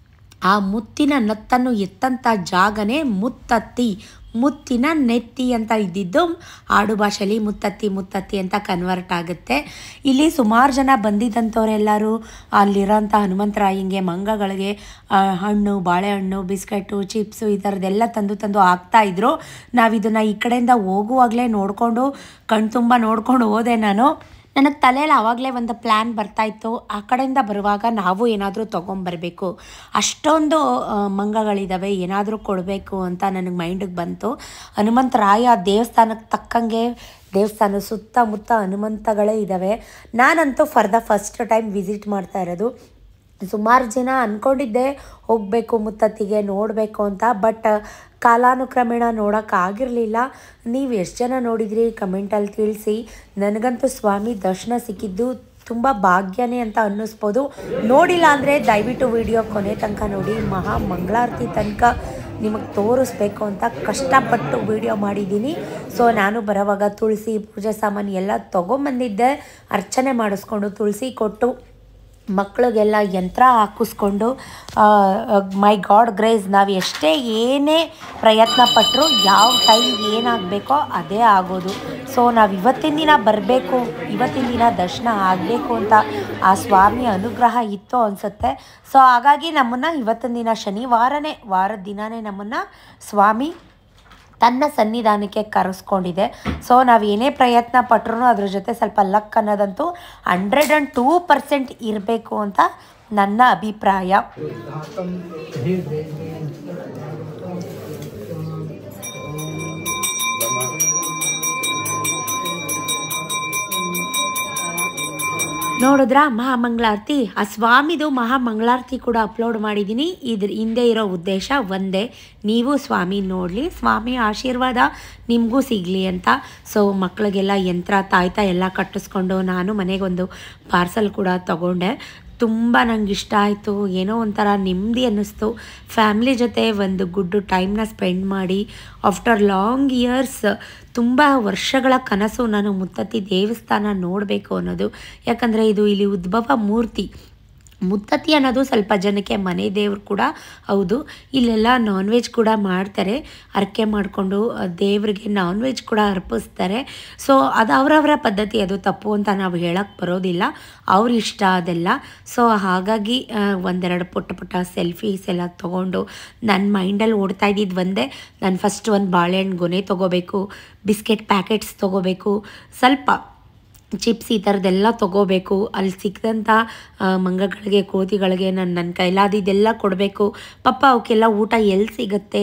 ಆ ಮುತ್ತಿನ ನತ್ತನ್ನು ಎತ್ತಂಥ ಜಾಗನೇ ಮುತ್ತತ್ತಿ, ಮುತ್ತಿನ ನೆತ್ತಿ ಅಂತ ಇದ್ದಿದ್ದು ಆಡು ಭಾಷೆಯಲ್ಲಿ ಮುತ್ತತ್ತಿ ಅಂತ ಕನ್ವರ್ಟ್ ಆಗುತ್ತೆ. ಇಲ್ಲಿ ಸುಮಾರು ಜನ ಬಂದಿದ್ದಂಥವರೆಲ್ಲರೂ ಅಲ್ಲಿರೋಂಥ ಹನುಮಂತರಾಯಂಗೆ ಮಂಗಗಳಿಗೆ ಹಣ್ಣು, ಬಾಳೆಹಣ್ಣು, ಬಿಸ್ಕೆಟು, ಚಿಪ್ಸು ಈ ಥರದ್ದೆಲ್ಲ ತಂದು ಹಾಕ್ತಾಯಿದ್ರು. ನಾವಿದನ್ನು ಈ ಕಡೆಯಿಂದ ಹೋಗುವಾಗಲೇ ನೋಡಿಕೊಂಡು ಕಣ್ತುಂಬ ನೋಡ್ಕೊಂಡು ಹೋದೆ ನಾನು. ನನಗೆ ತಲೆಯಲ್ಲಿ ಆವಾಗಲೇ ಒಂದು ಪ್ಲ್ಯಾನ್ ಬರ್ತಾಯಿತ್ತು, ಆ ಕಡೆಯಿಂದ ಬರುವಾಗ ನಾವು ಏನಾದರೂ ತೊಗೊಂಬರಬೇಕು, ಅಷ್ಟೊಂದು ಮಂಗಗಳಿದ್ದಾವೆ, ಏನಾದರೂ ಕೊಡಬೇಕು ಅಂತ ನನಗೆ ಮೈಂಡಿಗೆ ಬಂತು. ಹನುಮಂತರಾಯ ದೇವಸ್ಥಾನಕ್ಕೆ ತಕ್ಕಂಗೆ ದೇವಸ್ಥಾನ ಸುತ್ತಮುತ್ತ ಹನುಮಂತಗಳೇ ಇದ್ದಾವೆ. ನಾನಂತೂ for the first time visit ಮಾಡ್ತಾ ಇರೋದು. ಸುಮಾರು ಜನ ಅಂದ್ಕೊಂಡಿದ್ದೆ ಹೋಗಬೇಕು ಮುತ್ತತ್ತಿಗೆ ನೋಡಬೇಕು ಅಂತ, ಬಟ್ ಕಾಲಾನುಕ್ರಮೇಣ ನೋಡೋಕ್ಕಾಗಿರಲಿಲ್ಲ. ನೀವು ಎಷ್ಟು ಜನ ನೋಡಿದ್ರಿ ಕಮೆಂಟಲ್ಲಿ ತಿಳಿಸಿ. ನನಗಂತೂ ಸ್ವಾಮಿ ದರ್ಶನ ಸಿಕ್ಕಿದ್ದು ತುಂಬ ಭಾಗ್ಯನೇ ಅಂತ ಅನ್ನಿಸ್ಬೋದು. ನೋಡಿಲ್ಲ ಅಂದರೆ ದಯವಿಟ್ಟು ವಿಡಿಯೋ ಕೊನೆ ತನಕ ನೋಡಿ. ಮಹಾ ಮಂಗಳಾರತಿ ತನಕ ನಿಮಗೆ ತೋರಿಸ್ಬೇಕು ಅಂತ ಕಷ್ಟಪಟ್ಟು ವಿಡಿಯೋ ಮಾಡಿದ್ದೀನಿ. ಸೊ ನಾನು ಬರೋವಾಗ ತುಳಸಿ ಪೂಜೆ ಸಾಮಾನು ಎಲ್ಲ ತೊಗೊಂಬಂದಿದ್ದೆ. ಅರ್ಚನೆ ಮಾಡಿಸ್ಕೊಂಡು ತುಳಸಿ ಕೊಟ್ಟು ಮಕ್ಕಳಿಗೆಲ್ಲ ಯಂತ್ರ ಹಾಕಿಸ್ಕೊಂಡು ಮೈ ಗಾಡ್ ಗ್ರೇಸ್ ನಾವು ಎಷ್ಟೇ ಏನೇ ಪ್ರಯತ್ನ ಪಟ್ಟರು ಯಾವ ಟೈಮ್ ಏನಾಗಬೇಕೋ ಅದೇ ಆಗೋದು. ಸೊ ನಾವು ಇವತ್ತಿನ ದಿನ ಬರಬೇಕು, ಇವತ್ತಿನ ದಿನ ದರ್ಶನ ಆಗಬೇಕು ಅಂತ ಆ ಸ್ವಾಮಿ ಅನುಗ್ರಹ ಇತ್ತು ಅನಿಸುತ್ತೆ. ಸೊ ಹಾಗಾಗಿ ನಮ್ಮನ್ನು ಇವತ್ತಿನ ದಿನ ಶನಿವಾರನೇ ವಾರದ ದಿನವೇ ನಮ್ಮನ್ನು ಸ್ವಾಮಿ ತನ್ನ ಸನ್ನಿಧಾನಕ್ಕೆ ಕರೆಸ್ಕೊಂಡಿದೆ. ಸೊ ನಾವು ಏನೇ ಪ್ರಯತ್ನ ಪಟ್ಟರು ಅದ್ರ ಜೊತೆ ಸ್ವಲ್ಪ ಲಕ್ ಅನ್ನೋದಂತೂ 102% ಇರಬೇಕು ಅಂತ ನನ್ನ ಅಭಿಪ್ರಾಯ. ನೋಡಿದ್ರಾ ಮಹಾಮಂಗಳಾರತಿ? ಆ ಸ್ವಾಮಿದು ಮಹಾಮಂಗಳಾರತಿ ಕೂಡ ಅಪ್ಲೋಡ್ ಮಾಡಿದ್ದೀನಿ. ಇದ್ರ ಹಿಂದೆ ಇರೋ ಉದ್ದೇಶ ಒಂದೇ, ನೀವು ಸ್ವಾಮಿ ನೋಡಲಿ, ಸ್ವಾಮಿ ಆಶೀರ್ವಾದ ನಿಮಗೂ ಸಿಗಲಿ ಅಂತ. ಸೊ ಮಕ್ಕಳಿಗೆಲ್ಲ ಯಂತ್ರ ತಾಯ್ತಾ ಎಲ್ಲ ಕಟ್ಟಿಸ್ಕೊಂಡು ನಾನು ಮನೆಗೊಂದು ಪಾರ್ಸಲ್ ಕೂಡ ತಗೊಂಡೆ. ತುಂಬ ನಂಗೆ ಇಷ್ಟ ಆಯಿತು, ಏನೋ ಒಂಥರ ನೆಮ್ಮದಿ ಅನ್ನಿಸ್ತು. ಫ್ಯಾಮ್ಲಿ ಜೊತೆ ಒಂದು ಗುಡ್ ಟೈಮ್ನ ಸ್ಪೆಂಡ್ ಮಾಡಿ ಆಫ್ಟರ್ ಲಾಂಗ್ ಇಯರ್ಸ್ ತುಂಬ ವರ್ಷಗಳ ಕನಸು ನಾನು ಮುತ್ತತ್ತಿ ದೇವಸ್ಥಾನ ನೋಡಬೇಕು ಅನ್ನೋದು. ಯಾಕಂದರೆ ಇದು ಇಲ್ಲಿ ಉದ್ಭವ ಮೂರ್ತಿ. ಮುತ್ತತ್ತಿ ಅನ್ನೋದು ಸ್ವಲ್ಪ ಜನಕ್ಕೆ ಮನೆ ದೇವ್ರು ಕೂಡ ಹೌದು. ಇಲ್ಲೆಲ್ಲ ನಾನ್ ವೆಜ್ ಕೂಡ ಮಾಡ್ತಾರೆ, ಹರಕೆ ಮಾಡಿಕೊಂಡು ದೇವ್ರಿಗೆ ನಾನ್ ವೆಜ್ ಕೂಡ ಅರ್ಪಿಸ್ತಾರೆ. ಸೊ ಅದು ಅವರವರ ಪದ್ಧತಿ, ಅದು ತಪ್ಪು ಅಂತ ನಾವು ಹೇಳೋಕ್ಕೆ ಬರೋದಿಲ್ಲ, ಅವ್ರ ಇಷ್ಟ ಅದೆಲ್ಲ. ಸೊ ಹಾಗಾಗಿ ಒಂದೆರಡು ಪುಟ್ಟ ಸೆಲ್ಫೀಸ್ ಎಲ್ಲ ತೊಗೊಂಡು ನನ್ನ ಮೈಂಡಲ್ಲಿ ಓಡ್ತಾ ಇದ್ದಿದ್ದು ಒಂದೇ, ನಾನು ಫಸ್ಟ್ ಒಂದು ಬಾಳೆಹಣ್ಣು ಗೊನೆ ತೊಗೋಬೇಕು, ಬಿಸ್ಕೆಟ್ ಪ್ಯಾಕೆಟ್ಸ್ ತೊಗೋಬೇಕು, ಸ್ವಲ್ಪ ಚಿಪ್ಸ್ ಈ ಥರದ್ದೆಲ್ಲ ತೊಗೋಬೇಕು. ಅಲ್ಲಿ ಸಿಕ್ಕಿದಂಥ ಮಂಗಗಳಿಗೆ ಕೋತಿಗಳಿಗೆ ನನ್ನ ಕೈಲಾದಿದ್ದೆಲ್ಲ ಕೊಡಬೇಕು. ಪಾಪ ಅವಕ್ಕೆಲ್ಲ ಊಟ ಎಲ್ಲಿ ಸಿಗುತ್ತೆ?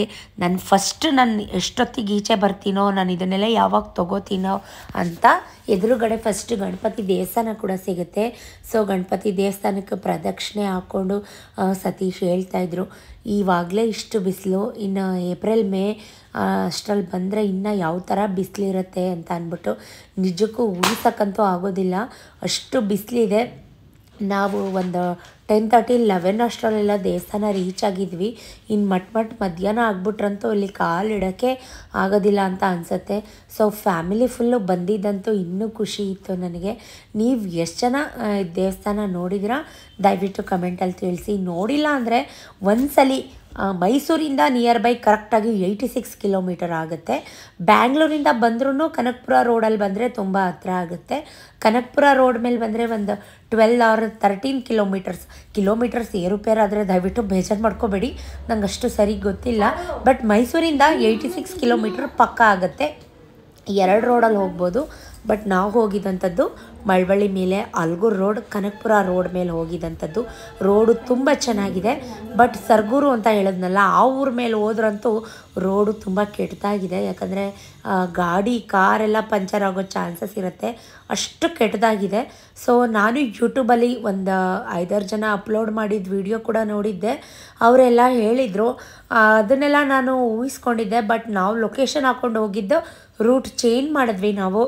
ನಾನು ಎಷ್ಟೊತ್ತಿಗೆ ಈಚೆ ಬರ್ತೀನೋ, ನಾನು ಇದನ್ನೆಲ್ಲ ಯಾವಾಗ ತೊಗೋತೀನೋ ಅಂತ ಎದುರುಗಡೆ ಫಸ್ಟ್ ಗಣಪತಿ ದೇವಸ್ಥಾನ ಕೂಡ ಸಿಗುತ್ತೆ. ಸೊ ಗಣಪತಿ ದೇವಸ್ಥಾನಕ್ಕೆ ಪ್ರದಕ್ಷಿಣೆ ಹಾಕ್ಕೊಂಡು ಸತೀಶ್ ಹೇಳ್ತಾಯಿದ್ರು, ಇವಾಗಲೇ ಇಷ್ಟು ಬಿಸಿಲು, ಇನ್ನು ಏಪ್ರಿಲ್ ಮೇ ಅಷ್ಟರಲ್ಲಿ ಬಂದರೆ ಇನ್ನು ಯಾವ ಥರ ಬಿಸಿಲಿರುತ್ತೆ ಅಂತ ಅಂದ್ಬಿಟ್ಟು. ನಿಜಕ್ಕೂ ಊಹಿಸಕ್ಕಂತೂ ಆಗೋದಿಲ್ಲ, ಅಷ್ಟು ಬಿಸಿಲಿದೆ. ನಾವು ಒಂದು 10:30, 11 ಅಷ್ಟರಲ್ಲೆಲ್ಲ ದೇವಸ್ಥಾನ ರೀಚ್ ಆಗಿದ್ವಿ. ಇನ್ನು ಮಧ್ಯಾಹ್ನ ಆಗ್ಬಿಟ್ರಂತೂ ಅಲ್ಲಿ ಕಾಲಿಡೋಕ್ಕೆ ಆಗೋದಿಲ್ಲ ಅಂತ ಅನಿಸುತ್ತೆ. ಸೊ ಫ್ಯಾಮಿಲಿ ಫುಲ್ಲು ಬಂದಿದ್ದಂತೂ ಇನ್ನೂ ಖುಷಿ ಇತ್ತು ನನಗೆ. ನೀವು ಎಷ್ಟು ಜನ ದೇವಸ್ಥಾನ ನೋಡಿದಿರಾ ದಯವಿಟ್ಟು ಕಮೆಂಟಲ್ಲಿ ತಿಳಿಸಿ. ನೋಡಿಲ್ಲ ಅಂದರೆ ಒಂದ್ಸಲಿ ಮೈಸೂರಿಂದ ನಿಯರ್ ಬೈ ಕರೆಕ್ಟಾಗಿ 86 ಕಿಲೋಮೀಟರ್ ಆಗುತ್ತೆ. ಬ್ಯಾಂಗ್ಳೂರಿಂದ ಬಂದ್ರೂ ಕನಕಪುರ ರೋಡಲ್ಲಿ ಬಂದರೆ ತುಂಬ ಹತ್ರ ಆಗುತ್ತೆ. ಕನಕಪುರ ರೋಡ್ ಮೇಲೆ ಬಂದರೆ ಒಂದು 12 or 13 ಕಿಲೋಮೀಟರ್ಸ್ ಏರುಪೇರು ಆದರೆ ದಯವಿಟ್ಟು ಬೇಜಾರು ಮಾಡ್ಕೋಬೇಡಿ, ನಂಗೆ ಅಷ್ಟು ಸರಿ ಗೊತ್ತಿಲ್ಲ. ಬಟ್ ಮೈಸೂರಿಂದ 86 ಕಿಲೋಮೀಟರ್ ಪಕ್ಕ ಆಗುತ್ತೆ. 2 ರೋಡಲ್ಲಿ ಹೋಗ್ಬೋದು. ಬಟ್ ನಾವು ಹೋಗಿದ್ದಂಥದ್ದು ಮಳವಳ್ಳಿ ಮೇಲೆ ಅಲ್ಗೂರು ರೋಡ್, ಕನಕಪುರ ರೋಡ್ ಮೇಲೆ ಹೋಗಿದ್ದಂಥದ್ದು. ರೋಡು ತುಂಬ ಚೆನ್ನಾಗಿದೆ. ಬಟ್ ಸರ್ಗೂರು ಅಂತ ಹೇಳಿದ್ನಲ್ಲ, ಆ ಊರ ಮೇಲೆ ಹೋದ್ರಂತೂ ರೋಡು ತುಂಬ ಕೆಟ್ಟದಾಗಿದೆ. ಯಾಕಂದರೆ ಕಾರೆಲ್ಲ ಪಂಚರ್ ಆಗೋ ಚಾನ್ಸಸ್ ಇರುತ್ತೆ, ಅಷ್ಟು ಕೆಟ್ಟದಾಗಿದೆ. ಸೊ ನಾನು ಯೂಟ್ಯೂಬಲ್ಲಿ ಒಂದು 5-6 ಜನ ಅಪ್ಲೋಡ್ ಮಾಡಿದ ವಿಡಿಯೋ ಕೂಡ ನೋಡಿದ್ದೆ. ಅವರೆಲ್ಲ ಹೇಳಿದರು, ಅದನ್ನೆಲ್ಲ ನಾನು ಊಹಿಸ್ಕೊಂಡಿದ್ದೆ. ಬಟ್ ನಾವು ಲೊಕೇಶನ್ ಹಾಕ್ಕೊಂಡು ಹೋಗಿದ್ದು ರೂಟ್ ಚೇಂಜ್ ಮಾಡಿದ್ವಿ ನಾವು.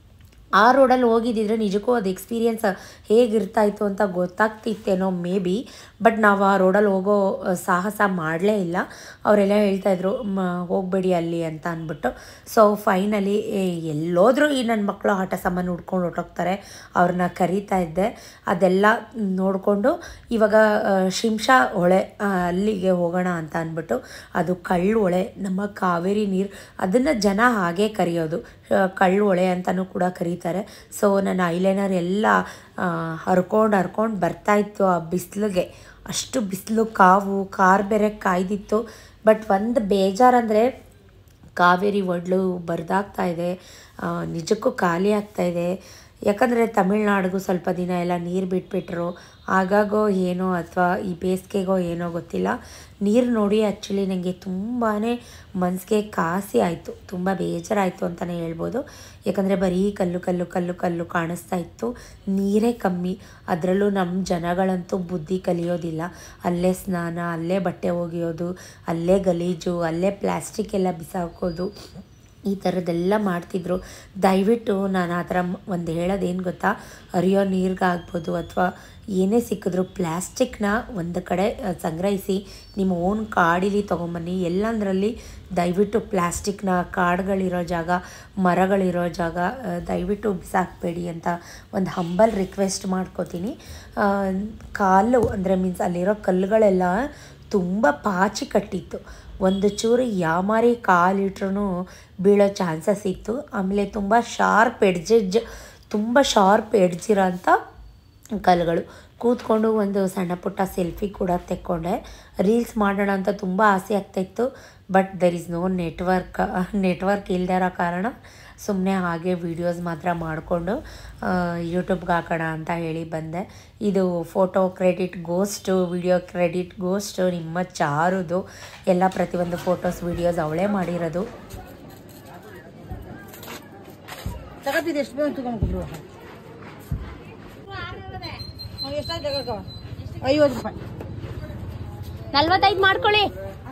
ಆ ರೋಡಲ್ಲಿ ಹೋಗಿದ್ದಿದ್ರೆ ನಿಜಕ್ಕೂ ಅದು ಎಕ್ಸ್ಪೀರಿಯೆನ್ಸ್ ಹೇಗಿರ್ತಾಯಿತ್ತು ಅಂತ ಗೊತ್ತಾಗ್ತಿತ್ತೇನೋ ಮೇ ಬಿ. ಬಟ್ ನಾವು ಆ ರೋಡಲ್ಲಿ ಹೋಗೋ ಸಾಹಸ ಮಾಡಲೇ ಇಲ್ಲ. ಅವರೆಲ್ಲ ಹೇಳ್ತಾಯಿದ್ರು ಹೋಗಬೇಡಿ ಅಲ್ಲಿ ಅಂತ ಅಂದ್ಬಿಟ್ಟು. ಸೊ ಫೈನಲಿ ಎಲ್ಲೋದ್ರೂ ಈ ನನ್ನ ಮಕ್ಕಳು ಆಟ ಸಾಮಾನು ಹುಡ್ಕೊಂಡು ಹೊರಟೋಗ್ತಾರೆ, ಅವ್ರನ್ನ ಕರೀತಾ ಇದ್ದೆ. ಅದೆಲ್ಲ ನೋಡಿಕೊಂಡು ಇವಾಗ ಶಿಂಷಾ ಹೊಳೆ ಅಲ್ಲಿಗೆ ಹೋಗೋಣ ಅಂತ ಅಂದ್ಬಿಟ್ಟು. ಅದು ಕಳ್ಳು ಹೊಳೆ, ನಮ್ಮ ಕಾವೇರಿ ನೀರು, ಅದನ್ನು ಜನ ಹಾಗೆ ಕರೆಯೋದು, ಕಳ್ಳು ಹೊಳೆ ಅಂತಲೂ ಕೂಡ ಕರೀತಾರೆ. ಸೊ ನನ್ನ ಐಲೈನರ್ ಎಲ್ಲ ಹರ್ಕೊಂಡು ಬರ್ತಾಯಿತ್ತು ಆ ಬಿಸಿಲಿಗೆ. ಅಷ್ಟು ಬಿಸಿಲು, ಕಾರ್ ಬೇರೆ ಕಾಯ್ದಿತ್ತು. ಬಟ್ ಒಂದು ಬೇಜಾರಂದರೆ ಕಾವೇರಿ ಒಡ್ಲು ಬರ್ದಾಗ್ತಾಯಿದೆ, ನಿಜಕ್ಕೂ ಖಾಲಿ ಆಗ್ತಾಯಿದೆ. ಯಾಕಂದರೆ ತಮಿಳ್ನಾಡಿಗೂ ಸ್ವಲ್ಪ ದಿನ ಎಲ್ಲ ನೀರು ಬಿಟ್ಬಿಟ್ರು, ಆಗಾಗೋ ಏನೋ ಅಥವಾ ಈ ಬೇಸಿಗೆಗೋ ಏನೋ ಗೊತ್ತಿಲ್ಲ, ನೀರು ನೋಡಿ ಆ್ಯಕ್ಚುಲಿ ನನಗೆ ತುಂಬಾ ಮನಸ್ಸಿಗೆ ಕಾಸಿ ಆಯಿತು, ತುಂಬ ಬೇಜಾರಾಯಿತು ಅಂತಲೇ ಹೇಳ್ಬೋದು. ಯಾಕಂದರೆ ಬರೀ ಕಲ್ಲು ಕಲ್ಲು ಕಲ್ಲು ಕಲ್ಲು ಕಾಣಿಸ್ತಾ ಇತ್ತು, ನೀರೇ ಕಮ್ಮಿ. ಅದರಲ್ಲೂ ನಮ್ಮ ಜನಗಳಂತೂ ಬುದ್ಧಿ ಕಲಿಯೋದಿಲ್ಲ. ಅಲ್ಲೇ ಸ್ನಾನ, ಅಲ್ಲೇ ಬಟ್ಟೆ ಒಗೆಯೋದು, ಅಲ್ಲೇ ಗಲೀಜು, ಅಲ್ಲೇ ಪ್ಲ್ಯಾಸ್ಟಿಕ್ ಎಲ್ಲ ಬಿಸಾಕೋದು, ಈ ಥರದ್ದೆಲ್ಲ ಮಾಡ್ತಿದ್ರು. ದಯವಿಟ್ಟು ನಾನು ಆ ಥರ ಒಂದು ಹೇಳೋದೇನು ಗೊತ್ತಾ, ಹರಿಯೋ ನೀರಿಗಾಗ್ಬೋದು ಅಥವಾ ಏನೇ ಸಿಕ್ಕಿದ್ರು ಪ್ಲ್ಯಾಸ್ಟಿಕ್ನ ಒಂದು ಕಡೆ ಸಂಗ್ರಹಿಸಿ ನಿಮ್ಮ ಓನ್ ಕಾಡಿಲಿ ತೊಗೊಂಬನ್ನಿ. ಎಲ್ಲಂದರಲ್ಲಿ ದಯವಿಟ್ಟು ಪ್ಲ್ಯಾಸ್ಟಿಕ್ನ ಕಾಡುಗಳಿರೋ ಜಾಗ, ಮರಗಳಿರೋ ಜಾಗ ದಯವಿಟ್ಟು ಬಿಸಾಕಬೇಡಿ ಅಂತ ಒಂದು ಹಂಬಲ್ ರಿಕ್ವೆಸ್ಟ್ ಮಾಡ್ಕೋತೀನಿ. ಕಾಲು ಅಂದರೆ ಮೀನ್ಸ್ ಅಲ್ಲಿರೋ ಕಲ್ಲುಗಳೆಲ್ಲ ತುಂಬ ಪಾಚಿ ಕಟ್ಟಿತ್ತು. ಒಂದು ಚೂರು ಯಾಮಾರಿ ಕಾಲಿಟ್ರೂ ಬೀಳೋ ಚಾನ್ಸಸ್ ಇತ್ತು. ಆಮೇಲೆ ತುಂಬ ಶಾರ್ಪ್ ಎಡ್ಜಿರೋ ಅಂಥ ಕಲ್ಲುಗಳು. ಕೂತ್ಕೊಂಡು ಒಂದು ಸಣ್ಣ ಪುಟ್ಟ ಸೆಲ್ಫಿ ಕೂಡ ತೆಕ್ಕೊಂಡೆ. ರೀಲ್ಸ್ ಮಾಡೋಣ ಅಂತ ತುಂಬ ಆಸೆ ಆಗ್ತಾಯಿತ್ತು. But there is no network ಇಲ್ಲದೇ ಇರೋ ಕಾರಣ ಸುಮ್ಮನೆ ಹಾಗೆ ವೀಡಿಯೋಸ್ ಮಾತ್ರ ಮಾಡಿಕೊಂಡು ಯೂಟ್ಯೂಬ್ಗೆ ಹಾಕೋಣ ಅಂತ ಹೇಳಿ ಬಂದೆ. ಇದು photo credit goes to, video credit goes to ನಿಮ್ಮ ಚಾರುದು. ಎಲ್ಲ ಪ್ರತಿಯೊಂದು ಫೋಟೋಸ್ ವೀಡಿಯೋಸ್ ಅವಳೇ ಮಾಡಿರೋದು. ₹50 45 ಮಾಡ್ಕೊಳ್ಳಿ.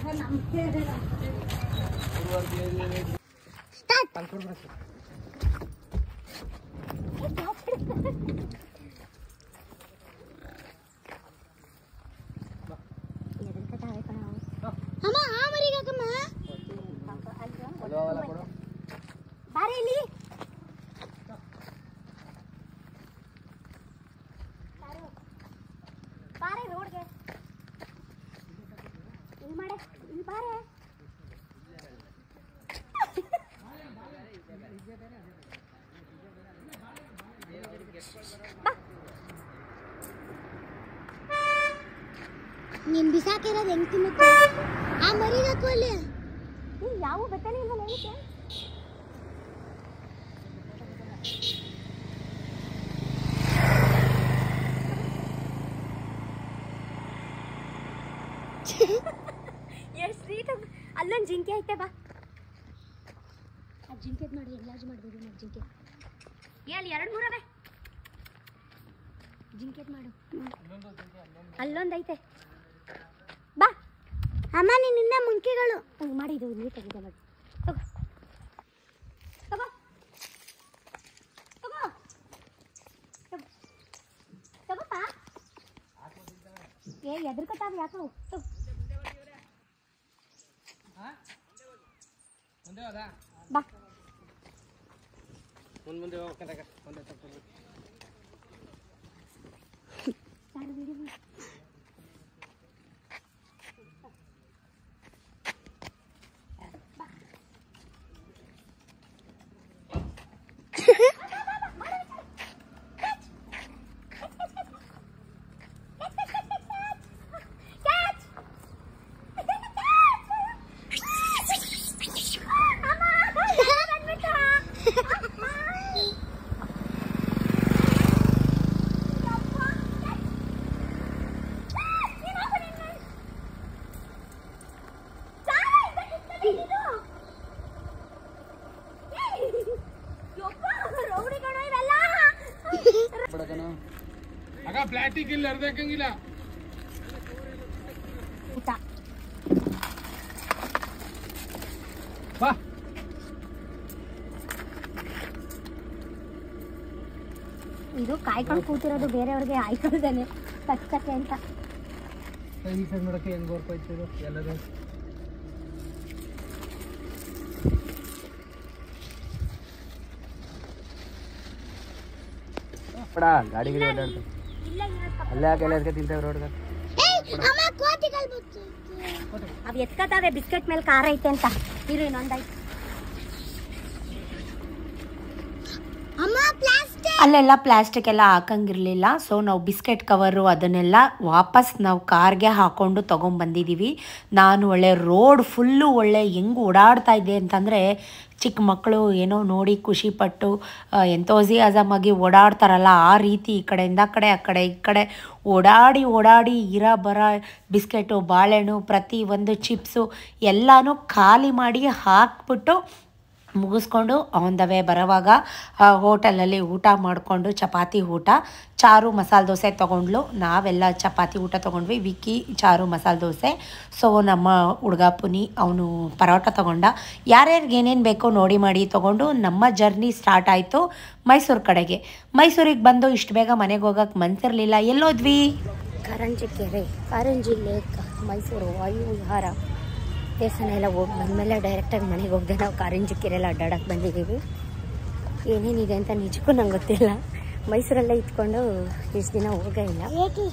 ಬಾರೆ ಇಲ್ಲಿ ಬಾರೆ ರೋಡ್ಗೆ ಇಲ್ಲಿ ಮಾಡೆ, ಇಲ್ಲಿ ಬಾರೆ. ನೀನ್ ಬಿಸಾಕಿರೋದು ಹೆಂಗ್ ತಿನ್ನುತ್ತೆ? ಆ ಮರಿಗಾಕು ಅಲ್ಲಿ ಯಾವ ಬಟ್ಟೆನೇ ಇಲ್ವಲ್ಲ ಏನಕ್ಕೆ? ಎಷ್ಟು ಸ್ವೀಟ್. ಅಲ್ಲೊಂದು ಜಿಂಕೆ ಐತೆ, ಬಾ. ಆ ಜಿಂಕೆದ್ ಮಾಡಿ ಎಂಲಾಜ್ ಮಾಡ್ಬೋದು. ನಾವು ಜಿಂಕೆ ಅಲ್ಲಿ 2-3 ಅವೆ. ಜಿಂಕೆದ್ ಮಾಡು. ಅಲ್ಲೊಂದು ಐತೆ, ಬಾ. ಅಮ್ಮ ನಿನ್ನಿಂದ ಮುಂಕೆಗಳು ಹಂಗೆ ಮಾಡಿದ್ದು ನೀಟಾಗಿದೆ ನೋಡಿ. ತಗೋ ತಗೋ ತಗೋ ತಗೋಪ್ಪ. ಎದ್ರಕತ್ತಾವ ಯಾಕೋ. ಬಾ. ಮುಂದೆ ಪ್ಲಾಸ್ಟಿಕ್ ಇಲ್ಲ ಅರ್ಧಕ್ಕಂಗಿಲ್ಲ. ಬಾ. ಇದು ಕಾಯ್ಕೊಂಡು ಕೂತಿರೋದು ಬೇರೆಯವ್ರಿಗೆ ಆಯ್ಕೊಳ್ದೇನೆ ಕಚ್ಚಕ್ಕೆ ಅಂತ. ಈ ಸೈಡ್ ನೋಡಕ್ಕೆ ಹೆಂಗ್ ಗೋರ್ಕೋಯ್ತಿದ್ರು ಎಲ್ಲರೂ. ಗಾಡಿ ಓಡಾಡ್ತು ಅಲ್ಲೇ ಹಾಕೆಲ್ಲ ತಿಂತೇವೆ ರೋಡ್ಗೆ. ಅವು ಎತ್ಕತಾವೆ ಬಿಸ್ಕೆಟ್ ಮೇಲೆ ಖಾರ ಐತೆ ಅಂತ. ಇರು ಇನ್ನೊಂದೈತೆ. ಅಮ್ಮ ಪ್ಲಾಸ್ಟಿಕ್ ಅಲ್ಲೆಲ್ಲ ಪ್ಲಾಸ್ಟಿಕ್ ಎಲ್ಲ ಹಾಕಂಗಿರಲಿಲ್ಲ. ಸೊ ನಾವು ಬಿಸ್ಕೆಟ್ ಕವರು ಅದನ್ನೆಲ್ಲ ವಾಪಸ್ ನಾವು ಕಾರ್ಗೆ ಹಾಕ್ಕೊಂಡು ತೊಗೊಂಬಂದಿದ್ದೀವಿ. ನಾನು ಒಳ್ಳೆ ರೋಡ್ ಫುಲ್ಲು ಒಳ್ಳೆ ಹೆಂಗೆ ಓಡಾಡ್ತಾ ಇದ್ದೆ ಅಂತಂದರೆ ಚಿಕ್ಕ ಮಕ್ಕಳು ಏನೋ ನೋಡಿ ಖುಷಿಪಟ್ಟು ಎಂತೋಸಿಯಾಸಮ್ ಆಗಿ ಓಡಾಡ್ತಾರಲ್ಲ ಆ ರೀತಿ ಈ ಕಡೆಯಿಂದ ಆ ಕಡೆ ಈ ಕಡೆ ಓಡಾಡಿ ಬರ ಬಿಸ್ಕೆಟು ಬಾಳೆಹಣ್ಣು ಪ್ರತಿಯೊಂದು ಚಿಪ್ಸು ಎಲ್ಲನೂ ಖಾಲಿ ಮಾಡಿ ಹಾಕ್ಬಿಟ್ಟು ಮುಗಿಸ್ಕೊಂಡು ಆನ್ ದ ವೇ ಬರೋವಾಗ ಹೋಟೆಲಲ್ಲಿ ಊಟ ಮಾಡಿಕೊಂಡು ಚಪಾತಿ ಊಟ, ಚಾರು ಮಸಾಲೆ ದೋಸೆ ತೊಗೊಂಡ್ಲು. ನಾವೆಲ್ಲ ಚಪಾತಿ ಊಟ ತೊಗೊಂಡ್ವಿ, ವಿಕ್ಕಿ ಚಾರು ಮಸಾಲೆ ದೋಸೆ. ಸೊ ನಮ್ಮ ಹುಡುಗ ಪುನಿ ಅವನು ಪರೋಟ ತೊಗೊಂಡ. ಯಾರ್ಯಾರಿಗೆ ಏನೇನು ಬೇಕೋ ನೋಡಿ ಮಾಡಿ ತೊಗೊಂಡು ನಮ್ಮ ಜರ್ನಿ ಸ್ಟಾರ್ಟ್ ಆಯಿತು ಮೈಸೂರು ಕಡೆಗೆ. ಮೈಸೂರಿಗೆ ಬಂದು ಇಷ್ಟು ಬೇಗ ಮನೆಗೆ ಹೋಗೋಕ್ಕೆ ಮನಸ್ಸಿರಲಿಲ್ಲ. ಎಲ್ಲೋದ್ವಿ? ಕಾರಂಜಿ ಕೆರೆ, ಕಾರಂಜಿ ಲೇಕ್, ಮೈಸೂರು ವಾಯು ವಿಹಾರ ದೇವಸ್ಥಾನ ಎಲ್ಲ ಹೋಗಿ ಬಂದಮೇಲೆ ಡೈರೆಕ್ಟಾಗಿ ಮನೆಗೆ ಹೋಗದೆ ನಾವು ಕಾರಂಜಿ ಕೆರೆಲ್ಲ ಅಡ್ಡಾಡಕ್ಕೆ ಬಂದಿದ್ದೀವಿ. ಏನೇನಿದೆ ಅಂತ ನಿಜಕ್ಕೂ ನಂಗೆ ಗೊತ್ತಿಲ್ಲ. ಮೈಸೂರಲ್ಲೇ ಇಟ್ಕೊಂಡು ಇಷ್ಟು ದಿನ ಹೋಗೇ ಇಲ್ಲ.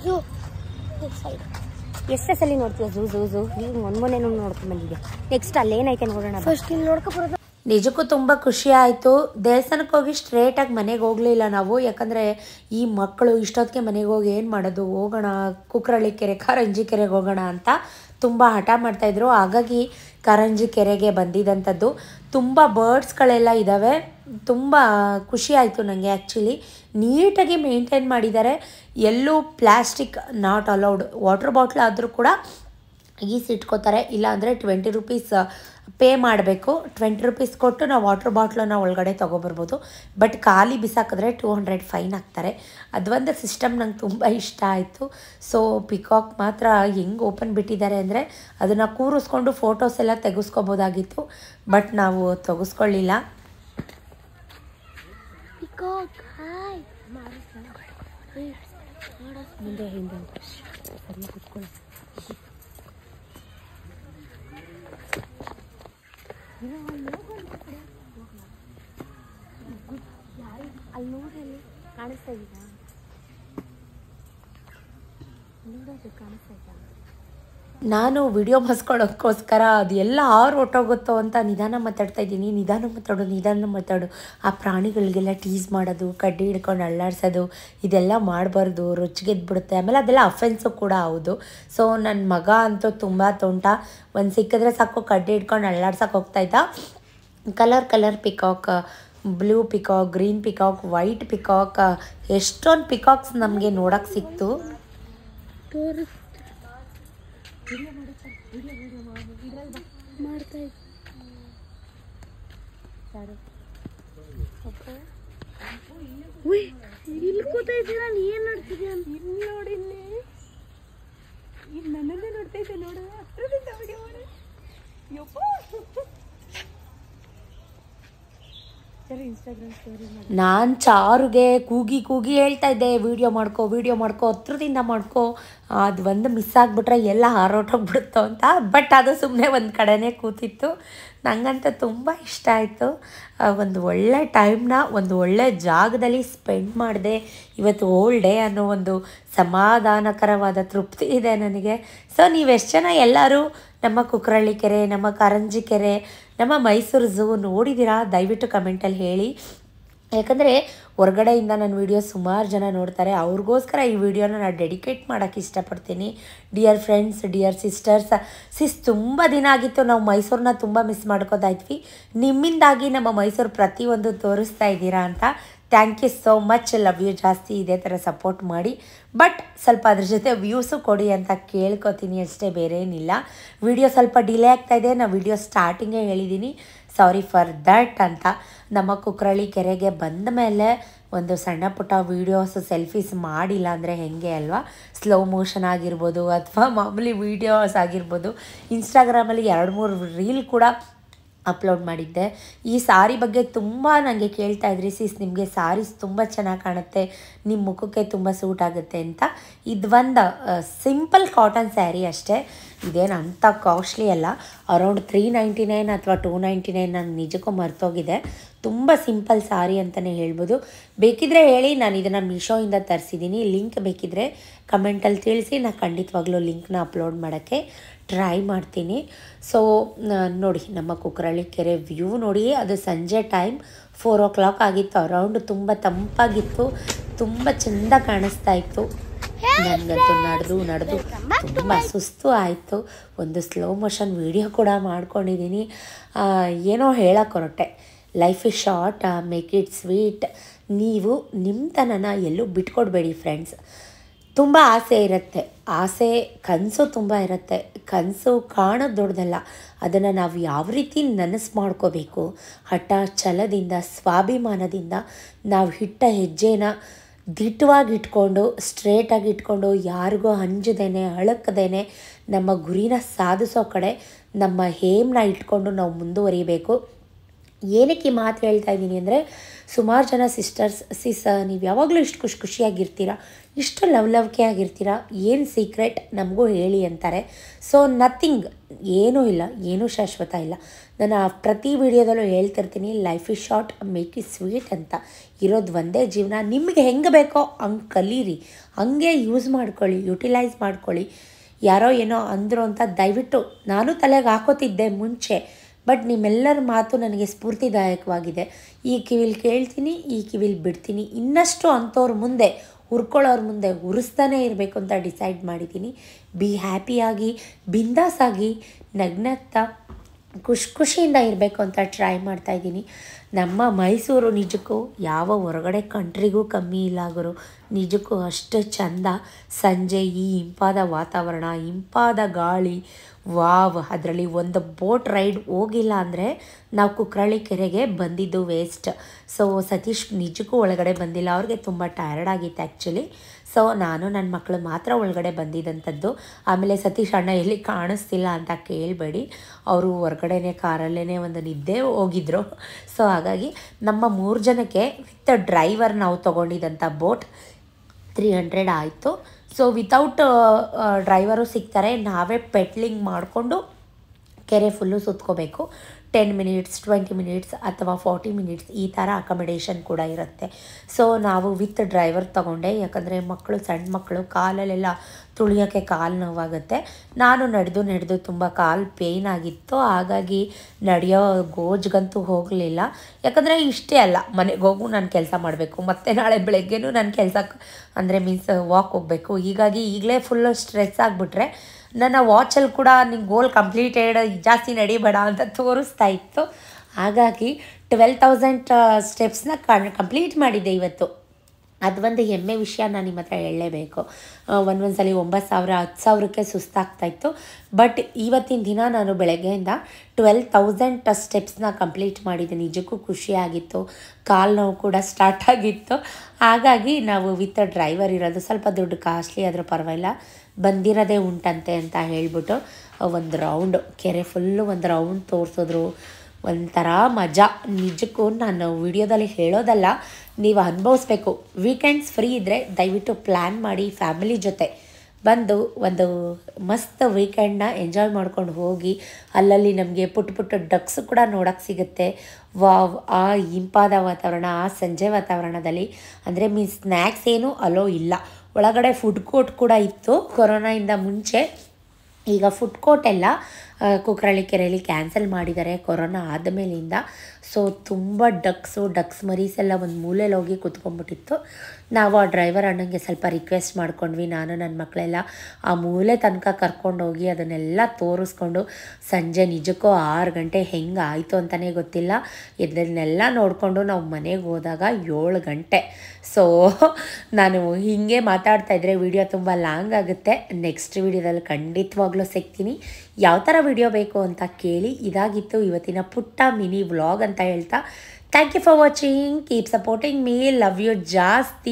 ಎಷ್ಟೇ ಸಲ ನೋಡ್ತೀವಿ ಝೂ ನೀವು ಮೊನ್ನೆ ನೋಡ್ಕೊಂಡು ಬಂದಿದ್ದೆ. ನೆಕ್ಸ್ಟ್ ಅಲ್ಲೇನೈತೆ ನೋಡೋಣ. ಫಸ್ಟ್ ಇಲ್ಲಿ ನೋಡ್ಕೊಬರೋದು. ನಿಜಕ್ಕೂ ತುಂಬ ಖುಷಿ ಆಯಿತು. ದೇವಸ್ಥಾನಕ್ಕೆ ಹೋಗಿ ಸ್ಟ್ರೇಟಾಗಿ ಮನೆಗೆ ಹೋಗಲಿಲ್ಲ ನಾವು, ಯಾಕಂದರೆ ಈ ಮಕ್ಕಳು ಇಷ್ಟೊತ್ತಿಗೆ ಮನೆಗೆ ಹೋಗಿ ಏನು ಮಾಡೋದು, ಹೋಗೋಣ ಕುಕ್ರಳ್ಳಿ ಕೆರೆ ಕಾರಂಜಿ ಕೆರೆಗೆ ಹೋಗೋಣ ಅಂತ ತುಂಬ ಹಠ ಮಾಡ್ತಾಯಿದ್ರು. ಹಾಗಾಗಿ ಕಾರಂಜಿ ಕೆರೆಗೆ ಬಂದಿದ್ದಂಥದ್ದು. ತುಂಬ ಬರ್ಡ್ಸ್ಗಳೆಲ್ಲ ಇದ್ದಾವೆ. ತುಂಬ ಖುಷಿ ಆಯಿತು ನನಗೆ. ಆ್ಯಕ್ಚುಲಿ ನೀಟಾಗಿ ಮೇಂಟೈನ್ ಮಾಡಿದ್ದಾರೆ. ಎಲ್ಲೂ plastic not allowed. Water bottle ಆದರೂ ಕೂಡ ಇಟ್ಕೋತಾರೆ, ಇಲ್ಲಾಂದರೆ 20 ರೂಪೀಸ್ ಪೇ ಮಾಡಬೇಕು. 20 ರೂಪೀಸ್ ಕೊಟ್ಟು ನಾವು ವಾಟರ್ ಬಾಟ್ಲನ್ನ ಒಳಗಡೆ ತೊಗೊಬರ್ಬೋದು. ಬಟ್ ಖಾಲಿ ಬಿಸಾಕಿದ್ರೆ 200 ಫೈನ್ ಹಾಕ್ತಾರೆ. ಅದೊಂದು ಸಿಸ್ಟಮ್ ನಂಗೆ ತುಂಬ ಇಷ್ಟ ಆಯಿತು. ಸೊ ಪಿಕಾಕ್ ಮಾತ್ರ ಹೆಂಗೆ ಓಪನ್ ಬಿಟ್ಟಿದ್ದಾರೆ ಅಂದರೆ ಅದನ್ನು ಕೂರಿಸ್ಕೊಂಡು ಫೋಟೋಸ್ ಎಲ್ಲ ತೆಗೆಸ್ಕೊಬೋದಾಗಿತ್ತು, ಬಟ್ ನಾವು ತೆಗೆಸ್ಕೊಳ್ಳಿಲ್ಲ. ಮುಂದೆ ಹಿಂದೆ ಸರಿ ಕೂತ್ಕೊಳ್ಳಿ. ಅಲ್ಲಿ ನೋಡಿ, ಅಲ್ಲಿ ಕಾಣಿಸ್ತಾ ಇದೀಯಾ? ನೋಡೋದು ಕಾಣಿಸ್ತಾ ಇದ್ದ. ನಾನು ವಿಡಿಯೋ ಮಾಡಿಸ್ಕೊಳ್ಳೋಕ್ಕೋಸ್ಕರ ಅದು ಎಲ್ಲ ಹೊಟ್ಟೋಗುತ್ತೋ ಅಂತ ನಿಧಾನ ಮಾತಾಡ್ತಾ ಇದ್ದೀನಿ. ನಿಧಾನ ಮಾತಾಡು. ಆ ಪ್ರಾಣಿಗಳಿಗೆಲ್ಲ ಟೀಸ್ ಮಾಡೋದು, ಕಡ್ಡಿ ಹಿಡ್ಕೊಂಡು ಅಳ್ಳಾಡ್ಸೋದು ಇದೆಲ್ಲ ಮಾಡಬಾರ್ದು, ರುಚಿಗೆದ್ಬಿಡುತ್ತೆ. ಆಮೇಲೆ ಅದೆಲ್ಲ ಅಫೆನ್ಸು ಕೂಡ ಹೌದು. ಸೊ ನನ್ನ ಮಗ ಅಂತೂ ತುಂಬ ತುಂಟ. ಒಂದು ಸಿಕ್ಕಿದ್ರೆ ಸಾಕು ಕಡ್ಡಿ ಹಿಡ್ಕೊಂಡು ಅಳ್ಳಾಡ್ಸೋಕೆ ಹೋಗ್ತಾಯಿದ್ದ. Colour peacock, blue peacock, green peacock, white peacock, ಎಷ್ಟೊಂದು ಪಿಕಾಕ್ಸ್ ನಮಗೆ ನೋಡೋಕ್ಕೆ ಸಿಕ್ತು. ಇಲ್ಲಿ ಕೂತೈತಿ. ನಾನು ಏನು ನೋಡ್ತಿದ್ದೆ? ಇಲ್ಲಿ ನೋಡಿ, ಇಲ್ಲಿ ನನ್ನನ್ನೇ ನೋಡ್ತಾ ಇದ್ದೆ. ನೋಡು, ಹತ್ರದಿಂದ ವಿಡಿಯೋ ಮಾಡಿ. ನಾನು ಚಾರುಗೆ ಕೂಗಿ ಹೇಳ್ತಾ ಇದ್ದೆ, ವಿಡಿಯೋ ಮಾಡ್ಕೊ ಹತ್ರದಿಂದ ಮಾಡ್ಕೊ. ಅದು ಒಂದು ಮಿಸ್ ಆಗಿಬಿಟ್ರೆ ಎಲ್ಲ ಹಾರೋಟೋಗ್ಬಿಡುತ್ತೋ ಅಂತ. ಬಟ್ ಅದು ಸುಮ್ಮನೆ ಒಂದು ಕಡೆನೇ ಕೂತಿತ್ತು. ನನಗಂತೂ ತುಂಬ ಇಷ್ಟ ಆಯಿತು. ಒಂದು ಒಳ್ಳೆ ಟೈಮ್ನ ಒಂದು ಒಳ್ಳೆ ಜಾಗದಲ್ಲಿ ಸ್ಪೆಂಡ್ ಮಾಡಿದೆ. ಇವತ್ತು ಹೋಲ್ ಡೇ ಅನ್ನೋ ಒಂದು ಸಮಾಧಾನಕರವಾದ ತೃಪ್ತಿ ಇದೆ ನನಗೆ. ಸೊ ನೀವೆಷ್ಟು ಜನ ಎಲ್ಲರೂ ನಮ್ಮ ಕುಕ್ರಳ್ಳಿ ಕೆರೆ, ನಮ್ಮ ಕಾರಂಜಿ ಕೆರೆ, ನಮ್ಮ ಮೈಸೂರು ಝೂ ನೋಡಿದ್ದೀರಾ? ದಯವಿಟ್ಟು ಕಮೆಂಟಲ್ಲಿ ಹೇಳಿ. ಯಾಕಂದರೆ ಹೊರಗಡೆಯಿಂದ ನನ್ನ ವೀಡಿಯೋ ಸುಮಾರು ಜನ ನೋಡ್ತಾರೆ. ಅವ್ರಿಗೋಸ್ಕರ ಈ ವಿಡಿಯೋನ ನಾನು ಡೆಡಿಕೇಟ್ ಮಾಡೋಕ್ಕೆ ಇಷ್ಟಪಡ್ತೀನಿ. ಡಿಯರ್ ಫ್ರೆಂಡ್ಸ್, ಡಿಯರ್ ಸಿಸ್ಟರ್ಸ್, ತುಂಬ ದಿನ ಆಗಿತ್ತು ನಾವು ಮೈಸೂರನ್ನ ತುಂಬ ಮಿಸ್ ಮಾಡ್ಕೋತಾಯಿದ್ವಿ. ನಿಮ್ಮಿಂದಾಗಿ ನಮ್ಮ ಮೈಸೂರು ಪ್ರತಿಯೊಂದು ತೋರಿಸ್ತಾ ಇದ್ದೀರಾ ಅಂತ. Thank you so much. Love you ಜಾಸ್ತಿ. ಇದೇ ಥರ ಸಪೋರ್ಟ್ ಮಾಡಿ, ಬಟ್ ಸ್ವಲ್ಪ ಅದ್ರ ಜೊತೆ ವ್ಯೂಸು ಕೊಡಿ ಅಂತ ಕೇಳ್ಕೊತೀನಿ ಅಷ್ಟೇ, ಬೇರೆ ಏನಿಲ್ಲ. ವಿಡಿಯೋ ಸ್ವಲ್ಪ ಡಿಲೇ ಆಗ್ತಾಯಿದೆ. ನಾನು ವಿಡಿಯೋ ಸ್ಟಾರ್ಟಿಂಗೇ ಹೇಳಿದ್ದೀನಿ, ಸಾರಿ ಫಾರ್ ದ್ಯಾಟ್ ಅಂತ. ನಮ್ಮ ಕುಕ್ರಳ್ಳಿ ಕೆರೆಗೆ ಬಂದ ಮೇಲೆ ಒಂದು ಸಣ್ಣ ಪುಟ್ಟ ವೀಡಿಯೋಸ್, ಸೆಲ್ಫೀಸ್ ಮಾಡಿಲ್ಲ ಅಂದರೆ ಹೆಂಗೆ ಅಲ್ವಾ? ಸ್ಲೋ ಮೋಷನ್ ಆಗಿರ್ಬೋದು ಅಥವಾ ಮಾಮೂಲಿ ವೀಡಿಯೋಸ್ ಆಗಿರ್ಬೋದು. ಇನ್ಸ್ಟಾಗ್ರಾಮಲ್ಲಿ 2-3 ರೀಲ್ ಕೂಡ ಅಪ್ಲೋಡ್ ಮಾಡಿದ್ದೆ. ಈ ಸಾರಿ ಬಗ್ಗೆ ತುಂಬ ನನಗೆ ಕೇಳ್ತಾಯಿದ್ರಿ, ನಿಮಗೆ ಸಾರೀಸ್ ತುಂಬ ಚೆನ್ನಾಗಿ ಕಾಣುತ್ತೆ, ನಿಮ್ಮ ಮುಖಕ್ಕೆ ತುಂಬ ಸೂಟ್ ಆಗುತ್ತೆ ಅಂತ. ಇದೊಂದು ಸಿಂಪಲ್ ಕಾಟನ್ ಸ್ಯಾರಿ ಅಷ್ಟೇ. ಇದೇನು ಅಂಥ ಕಾಸ್ಟ್ಲಿ ಅಲ್ಲ. ಅರೌಂಡ್ 399 ಅಥವಾ 299, ನಾನು ನಿಜಕ್ಕೂ ಮರ್ತೋಗಿದೆ. ತುಂಬ ಸಿಂಪಲ್ ಸಾರಿ ಅಂತಲೇ ಹೇಳ್ಬೋದು. ಬೇಕಿದ್ರೆ ಹೇಳಿ, ನಾನು ಇದನ್ನು ಮೀಶೋಯಿಂದ ತರಿಸಿದ್ದೀನಿ. ಲಿಂಕ್ ಬೇಕಿದ್ರೆ ಕಮೆಂಟಲ್ಲಿ ತಿಳಿಸಿ, ನಾನು ಖಂಡಿತವಾಗ್ಲೂ ಲಿಂಕ್ನ ಅಪ್ಲೋಡ್ ಮಾಡೋಕ್ಕೆ ಟ್ರೈ ಮಾಡ್ತೀನಿ. ಸೊ ನೋಡಿ, ನಮ್ಮ ಕುಕ್ಕರಳ್ಳಿ ಕೆರೆ ವ್ಯೂ ನೋಡಿ. ಅದು ಸಂಜೆ ಟೈಮ್ 4 o'clock ಆಗಿತ್ತು ಅರೌಂಡ್. ತುಂಬ ತಂಪಾಗಿತ್ತು, ತುಂಬ ಚೆಂದ ಕಾಣಿಸ್ತಾ ಇತ್ತು. ನನಗಂತೂ ನಡೆದು ತುಂಬ ಸುಸ್ತು ಆಯಿತು. ಒಂದು ಸ್ಲೋ ಮೋಷನ್ ವೀಡಿಯೋ ಕೂಡ ಮಾಡ್ಕೊಂಡಿದ್ದೀನಿ. ಏನೋ ಹೇಳಕ್ಕೆ ಹೊರಟೆ, life is short, make it sweet. ನೀವು ನಿಮ್ಮತನನ ಎಲ್ಲೂ ಬಿಟ್ಕೊಡ್ಬೇಡಿ ಫ್ರೆಂಡ್ಸ್. ತುಂಬ ಆಸೆ ಇರುತ್ತೆ, ಆಸೆ ಕನಸು ತುಂಬ ಇರುತ್ತೆ. ಕನಸು ಕಾಣೋದು ದೊಡ್ಡದಲ್ಲ, ಅದನ್ನು ನಾವು ಯಾವ ರೀತಿ ನನಸು ಮಾಡ್ಕೋಬೇಕು, ಹಠ ಛಲದಿಂದ ಸ್ವಾಭಿಮಾನದಿಂದ ನಾವು ಇಟ್ಟ ಹೆಜ್ಜೆನ ದಿಟ್ಟವಾಗಿ ಇಟ್ಕೊಂಡು, ಸ್ಟ್ರೇಟಾಗಿ ಇಟ್ಕೊಂಡು, ಯಾರಿಗೂ ಹಂಜದೇನೆ ಅಳಕದೇನೆ ನಮ್ಮ ಗುರಿನ ಸಾಧಿಸೋ ಕಡೆ ನಮ್ಮ ಹೇಮ್ನ ಇಟ್ಕೊಂಡು ನಾವು ಮುಂದುವರಿಬೇಕು. ಏನಕ್ಕೆ ಈ ಮಾತು ಹೇಳ್ತಾ ಇದ್ದೀನಿ ಅಂದರೆ, ಸುಮಾರು ಜನ ಸಿಸ್ ನೀವು ಯಾವಾಗಲೂ ಇಷ್ಟು ಖುಷಿಯಾಗಿರ್ತೀರ, ಇಷ್ಟು ಲವ್ಕೆ ಆಗಿರ್ತೀರ, ಏನು ಸೀಕ್ರೆಟ್ ನಮಗೂ ಹೇಳಿ ಅಂತಾರೆ. ಸೊ ನಥಿಂಗ್, ಏನೂ ಇಲ್ಲ, ಏನೂ ಶಾಶ್ವತ ಇಲ್ಲ. ನಾನು ಪ್ರತಿ ವಿಡಿಯೋದಲ್ಲೂ ಹೇಳ್ತಿರ್ತೀನಿ, life is short, make it sweet ಅಂತ. ಇರೋದು ಒಂದೇ ಜೀವನ, ನಿಮಗೆ ಹೆಂಗೆ ಬೇಕೋ ಹಂಗೆ ಕಲೀರಿ, ಹಂಗೆ ಯೂಸ್ ಮಾಡ್ಕೊಳ್ಳಿ, ಯುಟಿಲೈಸ್ ಮಾಡ್ಕೊಳ್ಳಿ. ಯಾರೋ ಏನೋ ಅಂದರು ಅಂತ ದಯವಿಟ್ಟು, ನಾನು ತಲೆಗೆ ಹಾಕೋತಿದ್ದೆ ಮುಂಚೆ, ಬಟ್ ನಿಮ್ಮೆಲ್ಲರ ಮಾತು ನನಗೆ ಸ್ಫೂರ್ತಿದಾಯಕವಾಗಿದೆ. ಈ ಕಿವಿಲಿ ಕೇಳ್ತೀನಿ, ಈ ಕಿವಿಲಿ ಬಿಡ್ತೀನಿ. ಇನ್ನಷ್ಟು ಅಂಥವ್ರ ಮುಂದೆ, ಹುರ್ಕೊಳ್ಳೋರ ಮುಂದೆ ಉರಿಸ್ತಾನೇ ಇರಬೇಕು ಅಂತ ಡಿಸೈಡ್ ಮಾಡಿದ್ದೀನಿ. ಬಿ ಹ್ಯಾಪಿಯಾಗಿ, ಬಿಂದಾಸಾಗಿ, ನಗ್ನಗ್ತಾ ಖುಷಿಯಿಂದ ಇರಬೇಕು ಅಂತ ಟ್ರೈ ಮಾಡ್ತಾಯಿದ್ದೀನಿ. ನಮ್ಮ ಮೈಸೂರು ನಿಜಕ್ಕೂ ಯಾವ ಹೊರಗಡೆ ಕಂಟ್ರಿಗೂ ಕಮ್ಮಿ ಇಲ್ಲ ಗುರು. ನಿಜಕ್ಕೂ ಅಷ್ಟು ಚಂದ. ಸಂಜೆ ಈ ಇಂಪಾದ ವಾತಾವರಣ, ಇಂಪಾದ ಗಾಳಿ, ವಾವ್. ಅದರಲ್ಲಿ ಒಂದು ಬೋಟ್ ರೈಡ್ ಹೋಗಿಲ್ಲ ಅಂದರೆ ನಾವು ಕುಕ್ಕರಳ್ಳಿ ಕೆರೆಗೆ ಬಂದಿದ್ದು ವೇಸ್ಟ್. ಸೊ ಸತೀಶ್ ನಿಜಕ್ಕೂ ಒಳಗಡೆ ಬಂದಿಲ್ಲ, ಅವ್ರಿಗೆ ತುಂಬ ಟಯರ್ಡ್ ಆಗಿತ್ತು ಆ್ಯಕ್ಚುಲಿ. ಸೊ ನಾನು ನನ್ನ ಮಕ್ಕಳು ಮಾತ್ರ ಒಳಗಡೆ ಬಂದಿದ್ದಂಥದ್ದು. ಆಮೇಲೆ ಸತೀಶ್ ಅಣ್ಣ ಎಲ್ಲಿ ಕಾಣಿಸ್ತಿಲ್ಲ ಅಂತ ಕೇಳಬೇಡಿ, ಅವರು ಹೊರಗಡೆನೇ ಕಾರಲ್ಲೇ ಒಂದು ನಿದ್ದೆ ಹೋಗಿದ್ರು. ಸೊ ಹಾಗಾಗಿ ನಮ್ಮ 3 ಜನಕ್ಕೆ ವಿತ್ ಡ್ರೈವರ್ ನಾವು ತೊಗೊಂಡಿದ್ದಂಥ ಬೋಟ್ 300 ಆಯಿತು. ಸೊ ವಿತೌಟ್ ಡ್ರೈವರು ಸಿಗ್ತಾರೆ, ನಾವೇ ಪೆಟ್ಲಿಂಗ್ ಮಾಡಿಕೊಂಡು ಕೆರೆ ಫುಲ್ಲು ಸುತ್ಕೋಬೇಕು. 10 minutes 20 minutes ಅಥವಾ 40 minutes ಈ ಥರ ಅಕಮಡೇಷನ್ ಕೂಡ ಇರುತ್ತೆ. ಸೊ ನಾವು ವಿತ್ ಡ್ರೈವರ್ ತೊಗೊಂಡೆ, ಯಾಕಂದರೆ ಮಕ್ಕಳು, ಸಣ್ಣ ಮಕ್ಕಳು, ಕಾಲಲ್ಲೆಲ್ಲ ತುಳಿಯೋಕ್ಕೆ ಕಾಲು ನೋವಾಗುತ್ತೆ. ನಾನು ನಡೆದು ತುಂಬ ಕಾಲು ಪೇಯ್ನ್ ಆಗಿತ್ತು, ಹಾಗಾಗಿ ನಡೆಯೋ ಗೋಜ್ಗಂತೂ ಹೋಗಲಿಲ್ಲ. ಯಾಕಂದರೆ ಇಷ್ಟೇ ಅಲ್ಲ, ಮನೆಗೆ ಹೋಗು ನಾನು ಕೆಲಸ ಮಾಡಬೇಕು, ಮತ್ತು ನಾಳೆ ಬೆಳಗ್ಗೆನೂ ನಾನು ಕೆಲಸಕ್ಕೆ ಅಂದರೆ ಮೀನ್ಸ್ ವಾಕ್ ಹೋಗಬೇಕು. ಹೀಗಾಗಿ ಈಗಲೇ ಫುಲ್ಲು ಸ್ಟ್ರೆಸ್ ಆಗಿಬಿಟ್ರೆ ನನ್ನ ವಾಚಲ್ಲಿ ಕೂಡ ನಿಂಗೆ ಗೋಲ್ ಕಂಪ್ಲೀಟೆಡ್, ಜಾಸ್ತಿ ನಡಿಬೇಡ ಅಂತ ತೋರಿಸ್ತಾ ಇತ್ತು. ಹಾಗಾಗಿ 12,000 ಸ್ಟೆಪ್ಸ್ನ ಕಂಪ್ಲೀಟ್ ಮಾಡಿದ್ದೆ ಇವತ್ತು. ಅದು ಒಂದು ಹೆಮ್ಮೆ ವಿಷಯ, ನಾನು ನಿಮ್ಮ ಹತ್ರ ಹೇಳಲೇಬೇಕು. ಒಂದೊಂದ್ಸಲಿ 9,000 10,000ಕ್ಕೆ ಸುಸ್ತಾಗ್ತಾಯಿತ್ತು. ಬಟ್ ಇವತ್ತಿನ ದಿನ ನಾನು ಬೆಳಗ್ಗೆಯಿಂದ 12,000 ಸ್ಟೆಪ್ಸ್ನ ಕಂಪ್ಲೀಟ್ ಮಾಡಿದ್ದೆ. ನಿಜಕ್ಕೂ ಖುಷಿಯಾಗಿತ್ತು, ಕಾಲು ನೋವು ಕೂಡ ಸ್ಟಾರ್ಟ್ ಆಗಿತ್ತು. ಹಾಗಾಗಿ ನಾವು ವಿತ್ ಡ್ರೈವರ್ ಇರೋದು, ಸ್ವಲ್ಪ ದುಡ್ಡು ಕಾಸ್ಟ್ಲಿ ಆದರೂ ಪರವಾಗಿಲ್ಲ, ಬಂದಿರೋದೇ ಉಂಟಂತೆ ಅಂತ ಹೇಳ್ಬಿಟ್ಟು ಒಂದು ರೌಂಡು ಕೆರೆ ಫುಲ್ಲು ಒಂದು ರೌಂಡ್ ತೋರಿಸಿದ್ರು. ಒಂಥರ ಮಜಾ. ನಿಜಕ್ಕೂ ನಾನು ವಿಡಿಯೋದಲ್ಲಿ ಹೇಳೋದಲ್ಲ, ನೀವು ಅನುಭವಿಸ್ಬೇಕು. ವೀಕೆಂಡ್ಸ್ ಫ್ರೀ ಇದ್ದರೆ ದಯವಿಟ್ಟು ಪ್ಲ್ಯಾನ್ ಮಾಡಿ ಫ್ಯಾಮಿಲಿ ಜೊತೆ ಬಂದು ಒಂದು ಮಸ್ತ್ ವೀಕೆಂಡ್ನ ಎಂಜಾಯ್ ಮಾಡ್ಕೊಂಡು ಹೋಗಿ. ಅಲ್ಲಲ್ಲಿ ನಮಗೆ ಪುಟ್ಟ ಡಕ್ಸ್ ಕೂಡ ನೋಡೋಕ್ಕೆ ಸಿಗುತ್ತೆ. ವಾವ್, ಆ ಇಂಪಾದ ವಾತಾವರಣ, ಆ ಸಂಜೆ ವಾತಾವರಣದಲ್ಲಿ ಅಂದರೆ ಮೀನ್ಸ್ ಸ್ನ್ಯಾಕ್ಸ್ ಏನೂ ಅಲೋ ಇಲ್ಲ. ಒಳಗಡೆ ಫುಡ್ ಕೋರ್ಟ್ ಕೂಡ ಇತ್ತು ಕೊರೋನಾಯಿಂದ ಮುಂಚೆ. ಈಗ ಫುಡ್ ಕೋರ್ಟ್ ಎಲ್ಲ ಕುಕ್ಕರಳ್ಳಿ ಕೆರೆಯಲ್ಲಿ ಕ್ಯಾನ್ಸಲ್ ಮಾಡಿದ್ದಾರೆ ಕೊರೋನಾ ಆದಮೇಲಿಂದ. ಸೊ ತುಂಬ ಡಕ್ಸ್ ಮರೀಸ್ ಎಲ್ಲ ಒಂದು ಮೂಲೆಯಲ್ಲಿ ಹೋಗಿ ಕೂತ್ಕೊಂಡ್ಬಿಟ್ಟಿತ್ತು. ನಾವು ಆ ಡ್ರೈವರ್ ಅಣ್ಣಂಗೆ ಸ್ವಲ್ಪ ರಿಕ್ವೆಸ್ಟ್ ಮಾಡ್ಕೊಂಡ್ವಿ, ನಾನು ನನ್ನ ಮಕ್ಕಳೆಲ್ಲ ಆ ಮೂಲೆ ತನಕ ಕರ್ಕೊಂಡೋಗಿ ಅದನ್ನೆಲ್ಲ ತೋರಿಸ್ಕೊಂಡು ಸಂಜೆ ನಿಜಕ್ಕೂ 6 ಗಂಟೆ ಹೆಂಗೆ ಆಯಿತು ಅಂತಲೇ ಗೊತ್ತಿಲ್ಲ. ಇದನ್ನೆಲ್ಲ ನೋಡಿಕೊಂಡು ನಾವು ಮನೆಗೆ ಹೋದಾಗ 7 ಗಂಟೆ. ಸೊ ನಾನು ಹೀಗೆ ಮಾತಾಡ್ತಾಯಿದ್ರೆ ವಿಡಿಯೋ ತುಂಬ ಲಾಂಗ್ ಆಗುತ್ತೆ. ನೆಕ್ಸ್ಟ್ ವಿಡಿಯೋದಲ್ಲಿ ಖಂಡಿತವಾಗ್ಲೂ ಸಿಗ್ತೀನಿ. ಯಾವ ಥರ ವಿಡಿಯೋ ಬೇಕು ಅಂತ ಕೇಳಿ. ಇದಾಗಿತ್ತು ಇವತ್ತಿನ ಪುಟ್ಟ ಮಿನಿ ವ್ಲಾಗ್ ಅಂತ ಹೇಳ್ತಾ, thank you for watching, keep supporting me, love you ಜಾಸ್ತಿ.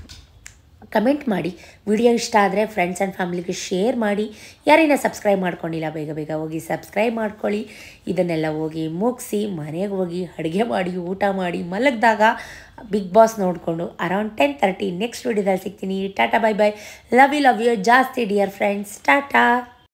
ಕಮೆಂಟ್ ಮಾಡಿ, ವಿಡಿಯೋ ಇಷ್ಟ ಆದರೆ ಫ್ರೆಂಡ್ಸ್ ಆ್ಯಂಡ್ ಫ್ಯಾಮಿಲಿಗೆ ಶೇರ್ ಮಾಡಿ. ಯಾರೇನ ಸಬ್ಸ್ಕ್ರೈಬ್ ಮಾಡ್ಕೊಂಡಿಲ್ಲ ಬೇಗ ಹೋಗಿ ಸಬ್ಸ್ಕ್ರೈಬ್ ಮಾಡ್ಕೊಳ್ಳಿ. ಇದನ್ನೆಲ್ಲ ಹೋಗಿ ಮುಗಿಸಿ ಮನೆಗೆ ಹೋಗಿ ಅಡುಗೆ ಮಾಡಿ ಊಟ ಮಾಡಿ ಮಲಗಿದಾಗ ಬಿಗ್ ಬಾಸ್ ನೋಡಿಕೊಂಡು ಅರೌಂಡ್ 10:30 ನೆಕ್ಸ್ಟ್ ವಿಡಿಯೋದಲ್ಲಿ ಸಿಗ್ತೀನಿ. Tata, bye bye, love you ಜಾಸ್ತಿ ಡಿಯರ್ ಫ್ರೆಂಡ್ಸ್, ಟಾಟಾ.